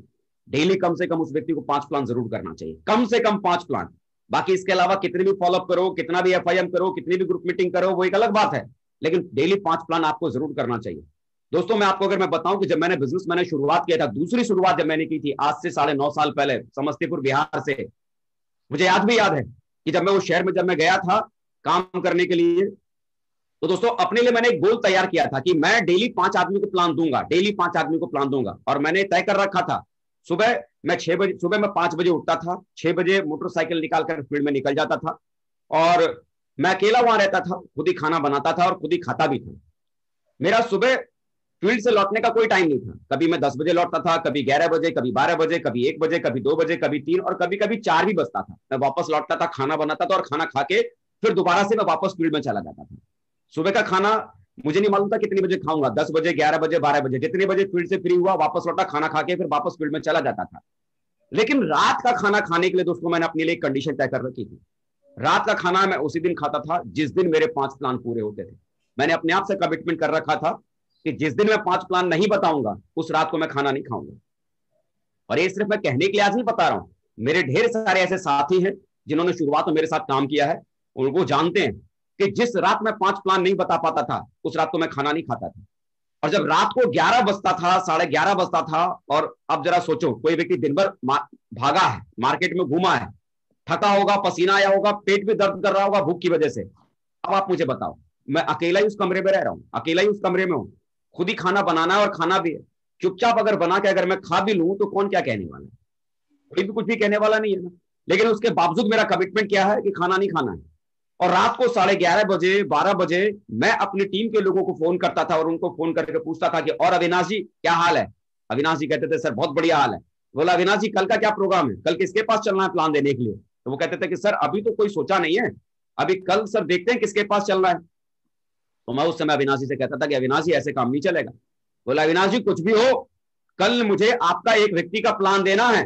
डेली कम से कम उस व्यक्ति को 5 प्लान जरूर करना चाहिए, कम से कम 5 प्लान। बाकी इसके अलावा कितने भी फॉलोअप करो, कितना भी एफआईएम करो, कितनी भी ग्रुप मीटिंग करो, वो एक अलग बात है, लेकिन डेली 5 प्लान आपको जरूर करना चाहिए। दोस्तों मैं आपको अगर मैं बताऊं कि जब मैंने शुरुआत किया था, दूसरी शुरुआत जब मैंने की थी आज से 9.5 साल पहले समस्तीपुर बिहार से, मुझे आज भी याद है कि जब मैं उस शहर में जब मैं गया था काम करने के लिए, तो दोस्तों अपने लिए मैंने एक गोल तैयार किया था कि मैं डेली 5 आदमी को प्लान दूंगा, डेली 5 आदमी को प्लान दूंगा। और मैंने तय कर रखा था, सुबह मैं 5 बजे उठता था, 6 बजे मोटरसाइकिल निकालकर फील्ड में निकल जाता था, और मैं अकेला वहां रहता था, खुद ही खाना बनाता था और खुद ही खाता भी था। मेरा सुबह फील्ड से लौटने का कोई टाइम नहीं था, कभी मैं 10 बजे लौटता था, कभी 11 बजे, कभी 12 बजे, कभी 1 बजे, कभी 2 बजे, कभी 3 और कभी कभी 4 भी बजता था। मैं वापस लौटता था, खाना बनाता था और खाना खा के फिर दोबारा से मैं वापस फील्ड में चला जाता था। सुबह का खाना मुझे नहीं मालूम था कितनी बजे खाऊंगा, 10 बजे, 11 बजे, 12 बजे, जितने बजे फील्ड से फ्री हुआ वापस लौटा, खाना खा के फिर वापस फील्ड में चला जाता था। लेकिन रात का खाना खाने के लिए दोस्तों मैंने अपने लिए एक कंडीशन तय कर रखी थी। रात का खाना मैं उसी दिन खाता था जिस दिन मेरे 5 प्लान पूरे होते थे। मैंने अपने आप से कमिटमेंट कर रखा था कि जिस दिन मैं 5 प्लान नहीं बताऊंगा उस रात को मैं खाना नहीं खाऊंगा। और ये सिर्फ मैं कहने के लिए आज नहीं बता रहा हूं, मेरे ढेर सारे ऐसे साथी हैं जिन्होंने शुरुआत में मेरे साथ काम किया है, और वो जानते हैं कि जिस रात में 5 प्लान नहीं बता पाता था उस रात को मैं खाना नहीं खाता था। और जब रात को 11 बजता था, 11:30 बजता था, और अब जरा सोचो कोई व्यक्ति दिन भर भागा है, मार्केट में घूमा है, थका होगा, पसीना आया होगा, पेट भी दर्द कर रहा होगा भूख की वजह से। अब आप मुझे बताओ, मैं अकेला ही उस कमरे में रह रहा हूं, अकेला ही उस कमरे में हूं, खुद ही खाना बनाना है और खाना भी है। चुपचाप अगर बना के अगर मैं खा भी लूं तो कौन क्या कहने वाला है, कोई भी कुछ भी कहने वाला नहीं है ना। लेकिन उसके बावजूद मेरा कमिटमेंट क्या है कि खाना नहीं खाना है। और रात को 11:30 बजे, 12 बजे मैं अपनी टीम के लोगों को फोन करता था और उनको फोन करके पूछता था कि और अविनाश जी क्या हाल है। अविनाश जी कहते थे सर बहुत बढ़िया हाल है। बोला अविनाश जी कल का क्या प्रोग्राम है, कल किसके पास चलना है प्लान देने के लिए। तो वो कहते थे कि सर अभी तो कोई सोचा नहीं है, अभी कल सर देखते हैं किसके पास चलना है। तो मैं उस समय अविनाश जी से कहता था कि अविनाश जी ऐसे काम नहीं चलेगा। बोला अविनाश जी कुछ भी हो, कल मुझे आपका एक व्यक्ति का प्लान देना है,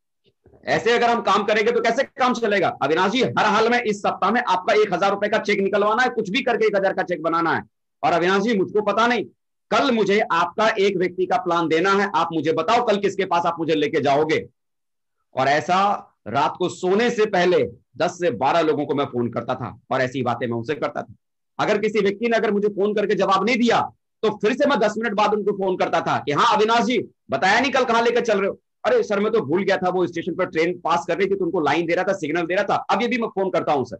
ऐसे अगर हम काम करेंगे तो कैसे काम चलेगा। अविनाश जी हर हाल में इस सप्ताह में आपका 1,000 रुपए का चेक निकलवाना है, कुछ भी करके 1,000 का चेक बनाना है। और अविनाश जी मुझको पता नहीं, कल मुझे आपका एक व्यक्ति का प्लान देना है, आप मुझे बताओ कल किसके पास आप मुझे लेके जाओगे। और ऐसा रात को सोने से पहले 10 से 12 लोगों को मैं फोन करता था और ऐसी बातें मैं उनसे करता था। अगर किसी व्यक्ति ने अगर मुझे फोन करके जवाब नहीं दिया तो फिर से मैं 10 मिनट बाद उनको फोन करता था कि हाँ अविनाश जी बताया नहीं कल कहां लेकर चल रहे हो। अरे सर मैं तो भूल गया था, वो स्टेशन पर ट्रेन पास कर रही थी तो उनको लाइन दे रहा था, सिग्नल दे रहा था। अब ये भी मैं फोन करता हूं सर।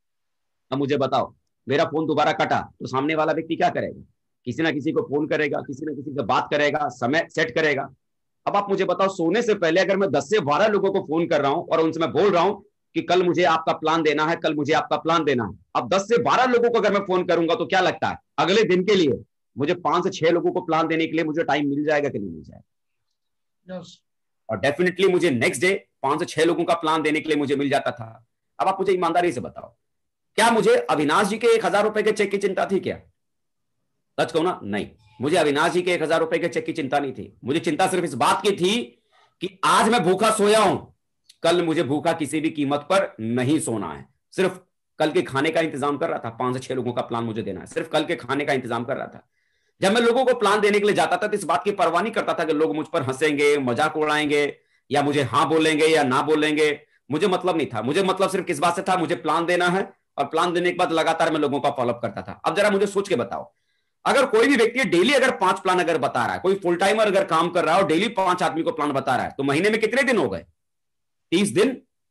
अब मुझे बताओ मेरा फोन दोबारा कटा तो सामने वाला व्यक्ति क्या करेगा, किसी ना किसी को फोन करेगा, किसी ना किसी से बात करेगा, समय सेट करेगा। अब आप मुझे बताओ सोने से पहले अगर मैं 10 से 12 लोगों को फोन कर रहा हूं और उनसे मैं बोल रहा हूं कि कल मुझे आपका प्लान देना है, कल मुझे आपका प्लान देना है। अब 10 से 12 लोगों को अगर मैं फोन करूंगा तो क्या लगता है अगले दिन के लिए मुझे 5 से 6 लोगों को प्लान देने के लिए मुझे टाइम मिल जाएगा कि नहीं मिल जाएगा। और डेफिनेटली मुझे नेक्स्ट डे 5 से 6 लोगों का प्लान देने के लिए मुझे मिल जाता था। अब आप मुझे ईमानदारी से बताओ क्या मुझे अविनाश जी के 1,000 रुपए के चेक की चिंता थी क्या? सच कहूं ना, नहीं, मुझे अविनाश जी के 1,000 रुपए के चेक की चिंता नहीं थी। मुझे चिंता सिर्फ इस बात की थी कि आज मैं भूखा सोया हूं, कल मुझे भूखा किसी भी कीमत पर नहीं सोना है। सिर्फ कल के खाने का इंतजाम कर रहा था, 5 से 6 लोगों का प्लान मुझे देना है, सिर्फ कल के खाने का इंतजाम कर रहा था। जब मैं लोगों को प्लान देने के लिए जाता था तो इस बात की परवाह नहीं करता था कि लोग मुझ पर हंसेंगे, मजाक उड़ाएंगे या मुझे हाँ बोलेंगे या ना बोलेंगे। मुझे मतलब नहीं था, मुझे मतलब सिर्फ किस बात से था, मुझे प्लान देना है और प्लान देने के बाद लगातार मैं लोगों का फॉलोअप करता था। अब जरा मुझे सोच के बताओ, अगर कोई भी व्यक्ति डेली अगर 5 प्लान अगर बता रहा है, कोई फुल टाइमर अगर काम कर रहा है और डेली 5 आदमी को प्लान बता रहा है, तो महीने में कितने दिन हो गए? 30 दिन।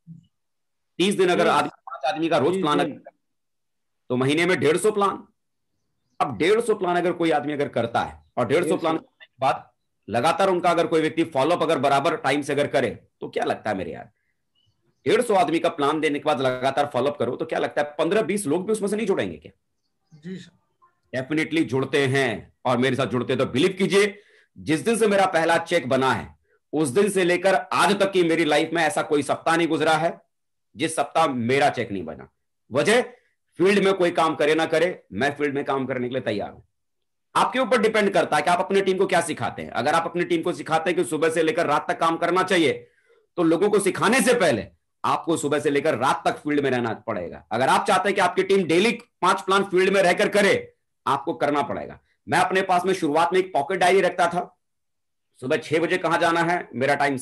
30 दिन अगर 5 आदमी का रोज प्लान तो महीने में 150 प्लान। अब 150 प्लान अगर कोई आदमी अगर करता है और 150 प्लान करने के बाद लगातार उनका अगर कोई व्यक्ति फॉलोअप अगर बराबर टाइम से अगर करे तो क्या लगता है मेरे यार, 150 आदमी का प्लान देने के बाद लगातार फॉलोअप करो तो क्या लगता है 15-20 लोग भी उसमें से नहीं जुड़ेंगे क्या? जी सर, डेफिनेटली जुड़ते हैं। और मेरे साथ जुड़ते हैं तो बिलीव कीजिए, जिस दिन से मेरा पहला चेक बना है उस दिन से लेकर आज तक की मेरी लाइफ में ऐसा कोई सप्ताह नहीं गुजरा है जिस सप्ताह मेरा चेक नहीं बना। वजह, फील्ड में कोई काम करे ना करे, मैं फील्ड में काम करने के लिए तैयार हूं। आपके ऊपर डिपेंड करता है कि आप अपनी टीम को क्या सिखाते हैं। अगर आप अपनी टीम को सिखाते हैं कि सुबह से लेकर रात तक काम करना चाहिए, तो लोगों को सिखाने से पहले आपको सुबह से लेकर रात तक फील्ड में रहना पड़ेगा। अगर आप चाहते हैं कि आपकी टीम डेली 5 प्लान फील्ड में रहकर करे, आपको करना पड़ेगा। मैं अपने पास में शुरुआत में एक पॉकेट डायरी रखता था, सुबह 6 बजे कहां जाना है मेरा टाइम सेट,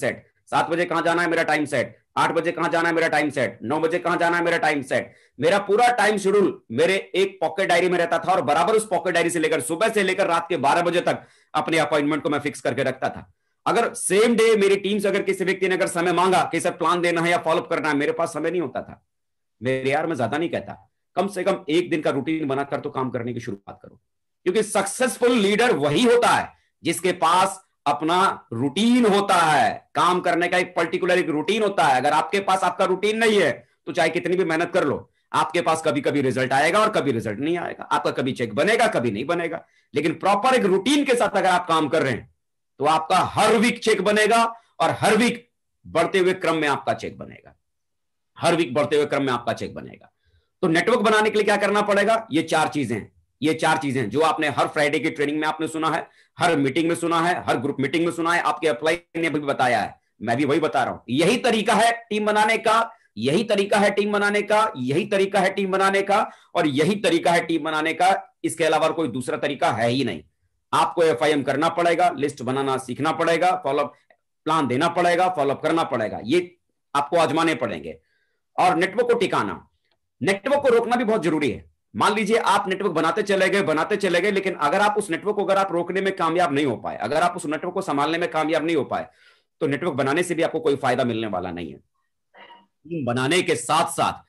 7 बजे कहां जाना है मेरा टाइम सेट, 8 बजे कहां जाना है मेरा टाइम सेट, 9 बजे कहां जाना है मेरा टाइम सेट। मेरा पूरा टाइम शेड्यूल मेरे एक पॉकेट डायरी में रहता था और बराबर उस पॉकेट डायरी से लेकर सुबह से लेकर रात के 12 बजे तक अपने अपॉइंटमेंट को मैं फिक्स करके रखता था। अगर सेम डे मेरी टीम से अगर किसी व्यक्ति ने अगर समय मांगा कि सर प्लान देना है या फॉलोअप करना है, मेरे पास समय नहीं होता था। मेरे यार मैं ज्यादा नहीं कहता, कम से कम एक दिन का रूटीन बनाकर तो काम करने की शुरुआत करो, क्योंकि सक्सेसफुल लीडर वही होता है जिसके पास अपना रूटीन होता है, काम करने का एक पर्टिकुलर एक रूटीन होता है। अगर आपके पास आपका रूटीन नहीं है तो चाहे कितनी भी मेहनत कर लो, आपके पास कभी कभी रिजल्ट आएगा और कभी रिजल्ट नहीं आएगा, आपका कभी चेक बनेगा कभी नहीं बनेगा। लेकिन प्रॉपर एक रूटीन के साथ अगर आप काम कर रहे हैं तो आपका हर वीक चेक बनेगा और हर वीक बढ़ते हुए क्रम में आपका चेक बनेगा, हर वीक बढ़ते हुए क्रम में आपका चेक बनेगा। तो नेटवर्क बनाने के लिए क्या करना पड़ेगा? ये 4 चीजें, ये 4 चीजें जो आपने हर फ्राइडे की ट्रेनिंग में आपने सुना है, हर मीटिंग में सुना है, हर ग्रुप मीटिंग में सुना है, आपके अप्लाई ने भी बताया है, मैं भी वही बता रहा हूं। यही तरीका है टीम बनाने का, यही तरीका है टीम बनाने का, यही तरीका है टीम बनाने का, और यही तरीका है टीम बनाने का। इसके अलावा कोई दूसरा तरीका है ही नहीं। आपको एफआईएम करना पड़ेगा, लिस्ट बनाना सीखना पड़ेगा, फॉलोअप प्लान देना पड़ेगा, फॉलोअप करना पड़ेगा, ये आपको आजमाने पड़ेंगे। और नेटवर्क को टिकाना, नेटवर्क को रोकना भी बहुत जरूरी है। मान लीजिए आप नेटवर्क बनाते चले गए, लेकिन अगर आप उस नेटवर्क को अगर आप रोकने में कामयाब नहीं हो पाए, अगर आप उस नेटवर्क को संभालने में कामयाब नहीं हो पाए, तो नेटवर्क बनाने से भी आपको कोई फायदा मिलने वाला नहीं है। टीम बनाने के साथ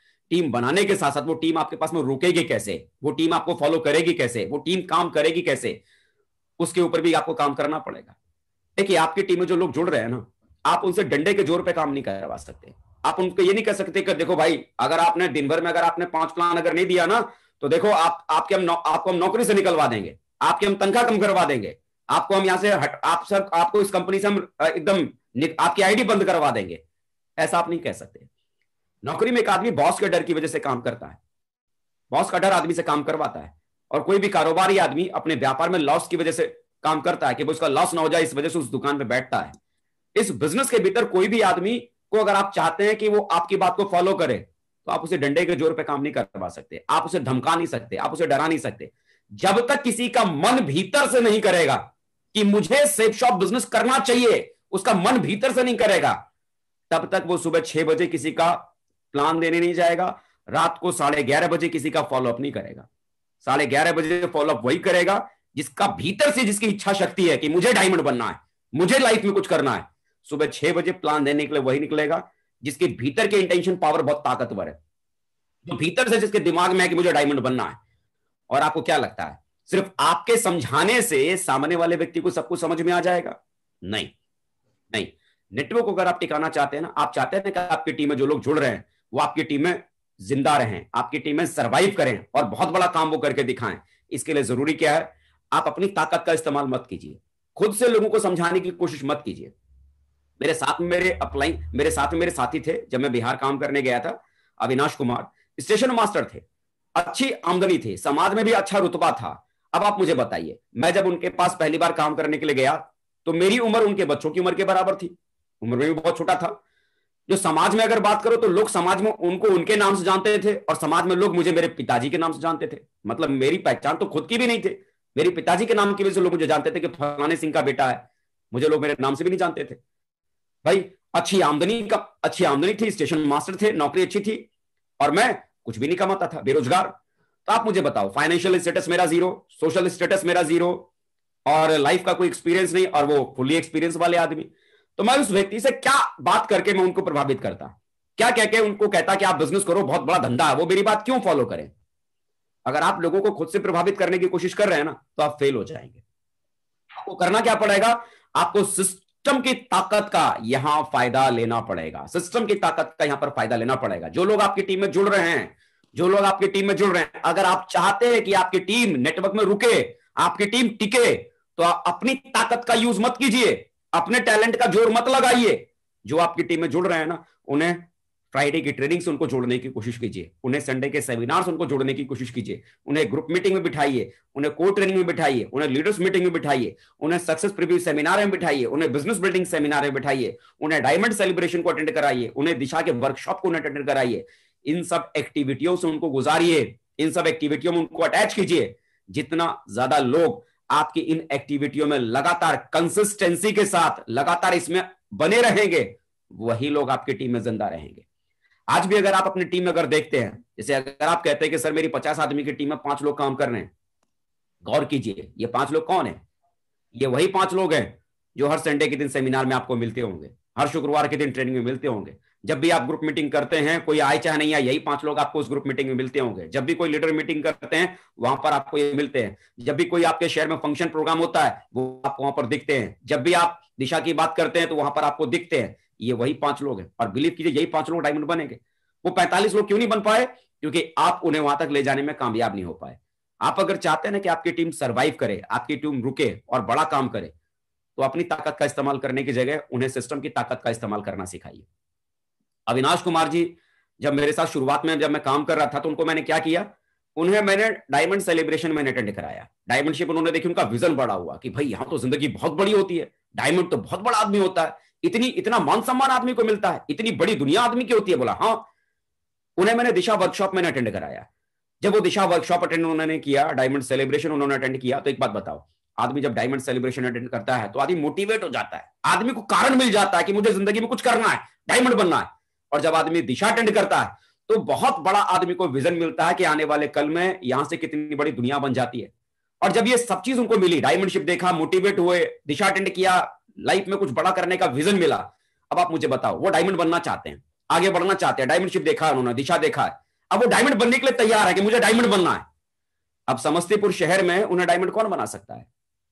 साथ वो टीम आपके पास में रुकेगी कैसे, वो टीम आपको फॉलो करेगी कैसे, वो टीम काम करेगी कैसे, उसके ऊपर भी आपको काम करना पड़ेगा। देखिए आपकी टीम में जो लोग जुड़ रहे हैं ना, आप उनसे डंडे के जोर पे काम नहीं करवा सकते। आप उनको ये नहीं कह सकते कि देखो भाई, अगर आपने दिन भर में अगर आपने 5 प्लान अगर नहीं दिया ना, तो देखो आपको हम नौकरी से निकलवा देंगे, आपकी हम तनख्वाह कम करवा देंगे, आपको हम यहां से आपको इस कंपनी से हम एकदम आपकी आईडी बंद करवा देंगे। ऐसा आप नहीं कह सकते। नौकरी में एक आदमी बॉस के डर की वजह से काम करता है, बॉस का डर आदमी से काम करवाता है। और कोई भी कारोबारी आदमी अपने व्यापार में लॉस की वजह से काम करता है कि उसका लॉस ना हो जाए, इस वजह से उस दुकान पे बैठता है। इस बिजनेस के भीतर कोई भी आदमी को अगर आप चाहते हैं कि वो आपकी बात को फॉलो करे, तो आप उसे डंडे के जोर पे काम नहीं करवा सकते, आप उसे धमका नहीं सकते, आप उसे डरा नहीं सकते। जब तक किसी का मन भीतर से नहीं करेगा कि मुझे सेफ शॉप बिजनेस करना चाहिए, उसका मन भीतर से नहीं करेगा, तब तक वो सुबह 6 बजे किसी का प्लान देने नहीं जाएगा, रात को 11:30 बजे किसी का फॉलोअप नहीं करेगा। 11:30 बजे फॉलोअप वही करेगा जिसका भीतर से जिसकी इच्छा शक्ति है कि मुझे डायमंड बनना है, मुझे लाइफ में कुछ करना है। सुबह 6 बजे प्लान देने के लिए वही निकलेगा जिसके भीतर के इंटेंशन पावर बहुत ताकतवर है, जो भीतर से जिसके दिमाग में है कि मुझे डायमंड बनना है। और आपको क्या लगता है सिर्फ आपके समझाने से सामने वाले व्यक्ति को सब कुछ समझ में आ जाएगा? नहीं नहीं। नेटवर्क को अगर आप टिकाना चाहते हैं ना, आप चाहते हैं कि आपकी टीम में जो लोग जुड़ रहे हैं वो आपकी टीम में जिंदा रहें, आपकी टीम में सर्वाइव करें और बहुत बड़ा काम वो करके दिखाएं। इसके लिए जरूरी क्या है? आप अपनी ताकत का इस्तेमाल मत कीजिए, खुद से लोगों को समझाने की कोशिश मत कीजिए। मेरे साथ में मेरे साथी थे जब मैं बिहार काम करने गया था, अविनाश कुमार स्टेशन मास्टर थे, अच्छी आमदनी थी, समाज में भी अच्छा रुतबा था। अब आप मुझे बताइए, मैं जब उनके पास पहली बार काम करने के लिए गया तो मेरी उम्र उनके बच्चों की उम्र के बराबर थी, उम्र में भी बहुत छोटा था। जो समाज में अगर बात करो तो लोग समाज में उनको उनके नाम से जानते थे और समाज में लोग मुझे मेरे पिताजी के नाम से जानते थे। मतलब मेरी पहचान तो खुद की भी नहीं थी, मेरे पिताजी के नाम की वजह से लोग मुझे जानते थे कि फलाने सिंह का बेटा है। मुझे लोग मेरे नाम से भी नहीं जानते थे। भाई अच्छी आमदनी थी, स्टेशन मास्टर थे, नौकरी अच्छी थी और मैं कुछ भी नहीं कमाता था, बेरोजगार। तो आप मुझे बताओ, फाइनेंशियल स्टेटस मेरा जीरो, सोशल स्टेटस मेरा जीरो और लाइफ का कोई एक्सपीरियंस नहीं, और वो फुली एक्सपीरियंस वाले आदमी। तो मैं उस व्यक्ति से क्या बात करके मैं उनको प्रभावित करता, क्या कह के उनको कहता कि आप बिजनेस करो, बहुत बड़ा धंधा है, वो मेरी बात क्यों फॉलो करें? अगर आप लोगों को खुद से प्रभावित करने की कोशिश कर रहे हैं ना, तो आप फेल हो जाएंगे। आपको करना क्या पड़ेगा? आपको सिस्टम की ताकत का यहां फायदा लेना पड़ेगा, सिस्टम की ताकत का यहां पर फायदा लेना पड़ेगा। जो लोग आपकी टीम में जुड़ रहे हैं, अगर आप चाहते हैं कि आपकी टीम नेटवर्क में रुके, आपकी टीम टिके, तो आप अपनी ताकत का यूज मत कीजिए, अपने टैलेंट का जोर मत लगाइए। जो आपकी टीम में जुड़ रहे हैं ना, उन्हें फ्राइडे की ट्रेनिंग से उनको जोड़ने की कोशिश कीजिए, उन्हें संडे के सेमिनार से उनको जोड़ने की कोशिश कीजिए, उन्हें ग्रुप मीटिंग में बिठाइए, उन्हें कोर ट्रेनिंग में बिठाइए, उन्हें लीडर्स मीटिंग में बिठाइए, उन्हें सक्सेस प्रीव्यू सेमिनार में बिठाइए, उन्हें बिजनेस बिल्डिंग सेमिनार में बिठाइए, उन्हें डायमंड सेलिब्रेशन को अटेंड कराइए, उन्हें दिशा के वर्कशॉप को अटेंड कराइए। इन सब एक्टिविटियों से उनको गुजारिए, इन सब एक्टिविटियों में उनको अटैच कीजिए। जितना ज्यादा लोग आपकी इन एक्टिविटियों में लगातार कंसिस्टेंसी के साथ लगातार इसमें बने रहेंगे, वही लोग आपकी टीम में जिंदा रहेंगे। आज भी अगर आप अपनी टीम में अगर देखते हैं, जैसे अगर आप कहते हैं कि सर मेरी 50 आदमी की टीम में 5 लोग काम कर रहे हैं, गौर कीजिए ये 5 लोग कौन है? ये वही 5 लोग हैं जो हर संडे के दिन सेमिनार में आपको मिलते होंगे, हर शुक्रवार के दिन ट्रेनिंग में मिलते होंगे। जब भी आप ग्रुप मीटिंग करते हैं, कोई आए चाहे नहीं आए, यही 5 लोग आपको उस ग्रुप मीटिंग में मिलते होंगे। जब भी कोई लीडर मीटिंग करते हैं, वहां पर आपको ये मिलते हैं। जब भी कोई आपके शहर में फंक्शन प्रोग्राम होता है, वो आपको वहां पर दिखते हैं। जब भी आप दिशा की बात करते हैं तो वहां पर आपको दिखते हैं। ये वही 5 लोग हैं, और बिलीव कीजिए यही 5 लोग डायमंड बनेंगे। वो 45 लोग क्यों नहीं बन पाए? क्योंकि आप उन्हें वहां तक ले जाने में कामयाब नहीं हो पाए। आप अगर चाहते हैं ना कि आपकी टीम सर्वाइव करे, आपकी टीम रुके और बड़ा काम करे, तो अपनी ताकत का इस्तेमाल करने की जगह उन्हें सिस्टम की ताकत का इस्तेमाल करना सिखाइए। अविनाश कुमार जी जब मेरे साथ शुरुआत में जब मैं काम कर रहा था, तो उनको मैंने क्या किया, उन्हें मैंने डायमंड सेलिब्रेशन में अटेंड कराया। डायमंडशिप उन्होंने देखी, उनका विजन बड़ा हुआ कि भाई यहां तो जिंदगी बहुत बड़ी होती है, डायमंड तो बहुत बड़ा आदमी होता है, इतना मान सम्मान आदमी को मिलता है, इतनी बड़ी दुनिया आदमी की होती है। बोला हाँ। उन्हें मैंने दिशा वर्कशॉप में अटेंड कराया। जब वो दिशा वर्कशॉप अटेंड उन्होंने किया, डायमंड सेलिब्रेशन उन्होंने अटेंड किया, तो एक बात बताओ, आदमी जब डायमंड सेलिब्रेशन अटेंड करता है तो आदमी मोटिवेट हो जाता है, आदमी को कारण मिल जाता है कि मुझे जिंदगी में कुछ करना है, डायमंड बनना है। और जब आदमी दिशा अटेंड करता है तो बहुत बड़ा आदमी को विजन मिलता है कि आने वाले कल में यहां से कितनी बड़ी दुनिया बन जाती है। और जब ये सब चीज उनको मिली, डायमंडशिप देखा, मोटिवेट हुए, दिशा अटेंड किया, लाइफ में कुछ बड़ा करने का विजन मिला, अब आप मुझे बताओ, वो डायमंड बनना चाहते हैं, आगे बढ़ना चाहते हैं, डायमंडशिप देखा उन्होंने, दिशा देखा है, अब वो डायमंड बनने के लिए तैयार है कि मुझे डायमंड बनना है। अब समस्तीपुर शहर में उन्हें डायमंड कौन बना सकता है?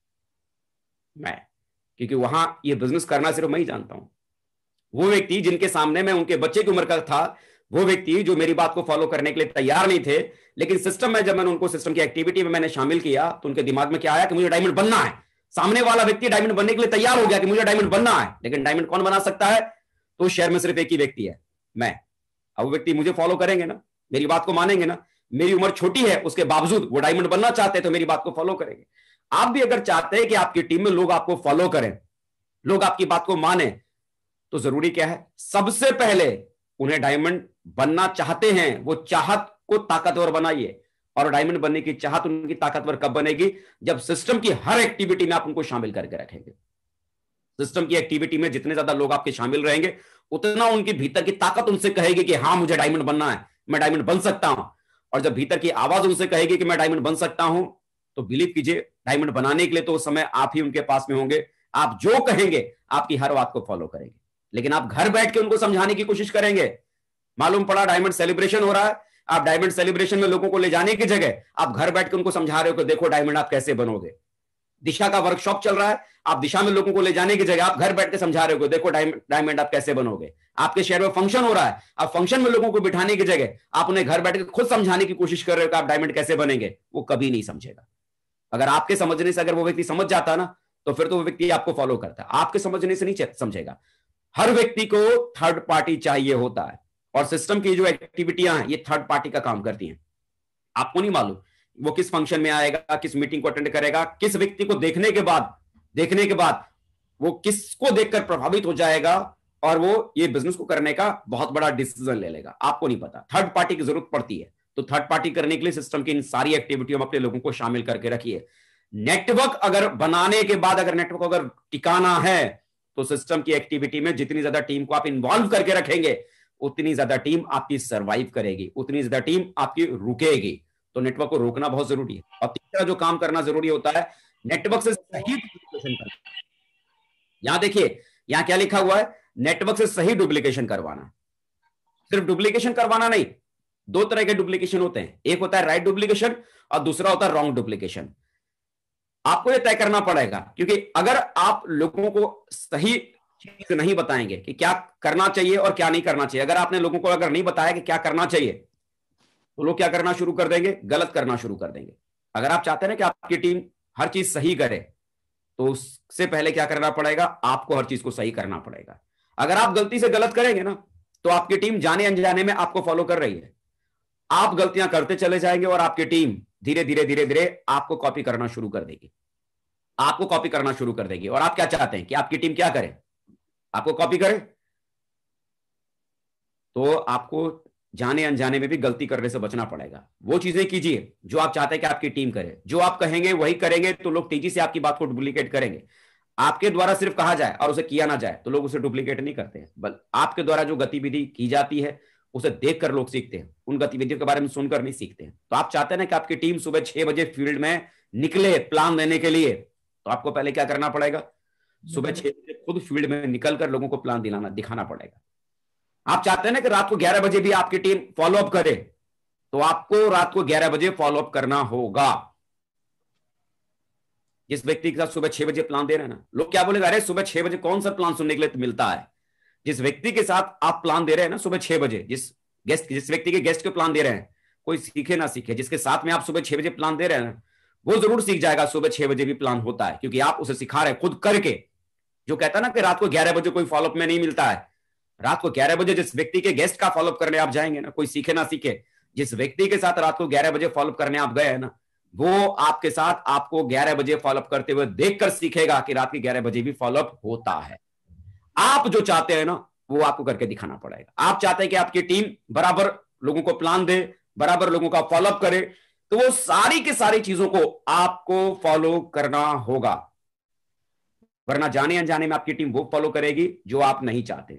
मैं, क्योंकि वहां ये बिजनेस करना सिर्फ मैं ही जानता हूं। वो व्यक्ति जिनके सामने मैं उनके बच्चे की उम्र का था, वो व्यक्ति जो मेरी बात को फॉलो करने के लिए तैयार नहीं थे, लेकिन सिस्टम में जब मैंने उनको सिस्टम की एक्टिविटी में मैंने शामिल किया, तो उनके दिमाग में क्या आया कि मुझे डायमंड बनना है। सामने वाला व्यक्ति डायमंड बनने के लिए तैयार हो गया कि मुझे डायमंड बनना है, लेकिन डायमंड कौन बना सकता है? तो शहर में सिर्फ एक ही व्यक्ति है, मैं। अब वो व्यक्ति मुझे फॉलो करेंगे ना, मेरी बात को मानेंगे ना। मेरी उम्र छोटी है, उसके बावजूद वो डायमंड बनना चाहते हैं, तो मेरी बात को फॉलो करेंगे। आप भी अगर चाहते हैं कि आपकी टीम में लोग आपको फॉलो करें, लोग आपकी बात को माने, तो जरूरी क्या है? सबसे पहले उन्हें डायमंड बनना चाहते हैं, वो चाहत को ताकतवर बनाइए। और डायमंड बनने की चाहत उनकी ताकतवर कब बनेगी? जब सिस्टम की हर एक्टिविटी में आप उनको शामिल करके रखेंगे। सिस्टम की एक्टिविटी में जितने ज्यादा लोग आपके शामिल रहेंगे, उतना उनके भीतर की ताकत उनसे कहेगी कि हाँ मुझे डायमंड बनना है, मैं डायमंड बन सकता हूं। और जब भीतर की आवाज उनसे कहेगी कि मैं डायमंड बन सकता हूं, तो बिलीव कीजिए डायमंड बनाने के लिए तो उस समय आप ही उनके पास में होंगे। आप जो कहेंगे, आपकी हर बात को फॉलो करेंगे। लेकिन आप घर बैठ के उनको समझाने की कोशिश करेंगे, मालूम पड़ा डायमंड सेलिब्रेशन हो रहा है, आप डायमंड सेलिब्रेशन में लोगों को ले जाने की जगह आप घर बैठ के उनको समझा रहे हो कि देखो डायमंड आप कैसे बनोगे। दिशा का वर्कशॉप चल रहा है, आप दिशा में लोगों को ले जाने की जगह आप घर बैठ के समझा रहे हो देखो डायमंड आप कैसे बनोगे। आपके शहर में फंक्शन हो रहा है, आप फंक्शन में लोगों को बिठाने की जगह आप उन्हें घर बैठ के खुद समझाने की कोशिश कर रहे हो कि आप डायमंड कैसे बनेंगे। वो कभी नहीं समझेगा। अगर आपके समझने से अगर वो व्यक्ति समझ जाता ना, तो फिर तो वो व्यक्ति आपको फॉलो करता है। आपके समझने से नहीं समझेगा। हर व्यक्ति को थर्ड पार्टी चाहिए होता है, और सिस्टम की जो एक्टिविटियां हैं ये थर्ड पार्टी का काम करती हैं। आपको नहीं मालूम वो किस फंक्शन में आएगा, किस मीटिंग को अटेंड करेगा, किस व्यक्ति को देखने के बाद वो किसको देखकर प्रभावित हो जाएगा, और वो ये बिजनेस को करने का बहुत बड़ा डिसीजन ले लेगा। आपको नहीं पता, थर्ड पार्टी की जरूरत पड़ती है। तो थर्ड पार्टी करने के लिए सिस्टम की इन सारी एक्टिविटियों में अपने लोगों को शामिल करके रखिए। नेटवर्क अगर बनाने के बाद अगर नेटवर्क अगर टिकाना है, तो सिस्टम की एक्टिविटी में जितनी ज्यादा टीम को आप इन्वॉल्व करके रखेंगे, उतनी ज्यादा टीम आपकी सर्वाइव करेगी, उतनी ज्यादा टीम आपकी रुकेगी। तो नेटवर्क को रोकना बहुत जरूरी है। और तीसरा जो काम करना जरूरी होता है, नेटवर्क से सही डुप्लीकेशन करना। यहां देखिए, यहां क्या लिखा हुआ है, नेटवर्क से सही डुप्लीकेशन करवाना। सिर्फ डुप्लीकेशन करवाना नहीं, दो तरह के डुप्लीकेशन होते हैं, एक होता है राइट डुप्लीकेशन और दूसरा होता है रॉन्ग डुप्लीकेशन। आपको यह तय करना पड़ेगा, क्योंकि अगर आप लोगों को सही चीज नहीं बताएंगे कि क्या करना चाहिए और क्या नहीं करना चाहिए, अगर आपने लोगों को अगर नहीं बताया कि क्या करना चाहिए, तो लोग क्या करना शुरू कर देंगे, गलत करना शुरू कर देंगे। अगर आप चाहते हैं ना कि आपकी टीम हर चीज सही करे, तो उससे पहले क्या करना पड़ेगा, आपको हर चीज को सही करना पड़ेगा। अगर आप गलती से गलत करेंगे ना, तो आपकी टीम जाने अनजाने में आपको फॉलो कर रही है, आप गलतियां करते चले जाएंगे और आपकी टीम धीरे धीरे धीरे धीरे आपको कॉपी करना शुरू कर देगी, आपको कॉपी करना शुरू कर देगी। और आप क्या चाहते हैं कि आपकी टीम क्या करे, आपको कॉपी करे? तो आपको जाने अनजाने में भी गलती करने से बचना पड़ेगा। वो चीजें कीजिए जो आप चाहते हैं कि आपकी टीम करे, जो आप कहेंगे वही करेंगे, तो लोग तेजी से आपकी बात को डुप्लीकेट करेंगे। आपके द्वारा सिर्फ कहा जाए और उसे किया ना जाए तो लोग उसे डुप्लीकेट नहीं करते हैं, बल आपके द्वारा जो गतिविधि की जाती है उसे देखकर लोग सीखते हैं, उन गतिविधियों के बारे में सुनकर नहीं सीखते हैं। तो आप चाहते हैं ना कि आपकी टीम सुबह 6 बजे फील्ड में निकले प्लान देने के लिए, तो आपको पहले क्या करना पड़ेगा? सुबह 6 बजे खुद फील्ड में निकलकर लोगों को प्लान दिखाना पड़ेगा। आप चाहते हैं ना कि रात को 11 बजे भी आपकी टीम फॉलो अप करे, तो आपको रात को 11 बजे फॉलो अप करना होगा। जिस व्यक्ति के साथ सुबह 6 बजे प्लान दे रहे हैं ना, लोग क्या बोलेगा, अरे सुबह 6 बजे कौन सा प्लान सुनने के लिए मिलता है। जिस व्यक्ति के साथ आप प्लान दे रहे हैं ना सुबह 6 बजे, जिस व्यक्ति के गेस्ट के प्लान दे रहे हैं, कोई सीखे ना सीखे, जिसके साथ में आप सुबह 6 बजे प्लान दे रहे हैं ना, वो जरूर सीख जाएगा सुबह 6 बजे भी प्लान होता है, क्योंकि आप उसे सिखा रहे हैं खुद करके। जो कहता है ना कि रात को 11 बजे कोई फॉलोअप में नहीं मिलता है, रात को 11 बजे जिस व्यक्ति के गेस्ट का फॉलोअप करने आप जाएंगे ना, कोई सीखे ना सीखे, जिस व्यक्ति के साथ रात को 11 बजे फॉलोअप करने आप गए हैं ना, वो आपके साथ आपको 11 बजे फॉलोअप करते हुए देखकर सीखेगा कि रात के 11 बजे भी फॉलोअप होता है। आप जो चाहते हैं ना वो आपको करके दिखाना पड़ेगा। आप चाहते हैं कि आपकी टीम बराबर लोगों को प्लान दे, बराबर लोगों का फॉलोअप करे, तो वो सारी की सारी चीजों को आपको फॉलो करना होगा, वरना जाने अनजाने में आपकी टीम वो फॉलो करेगी जो आप नहीं चाहते।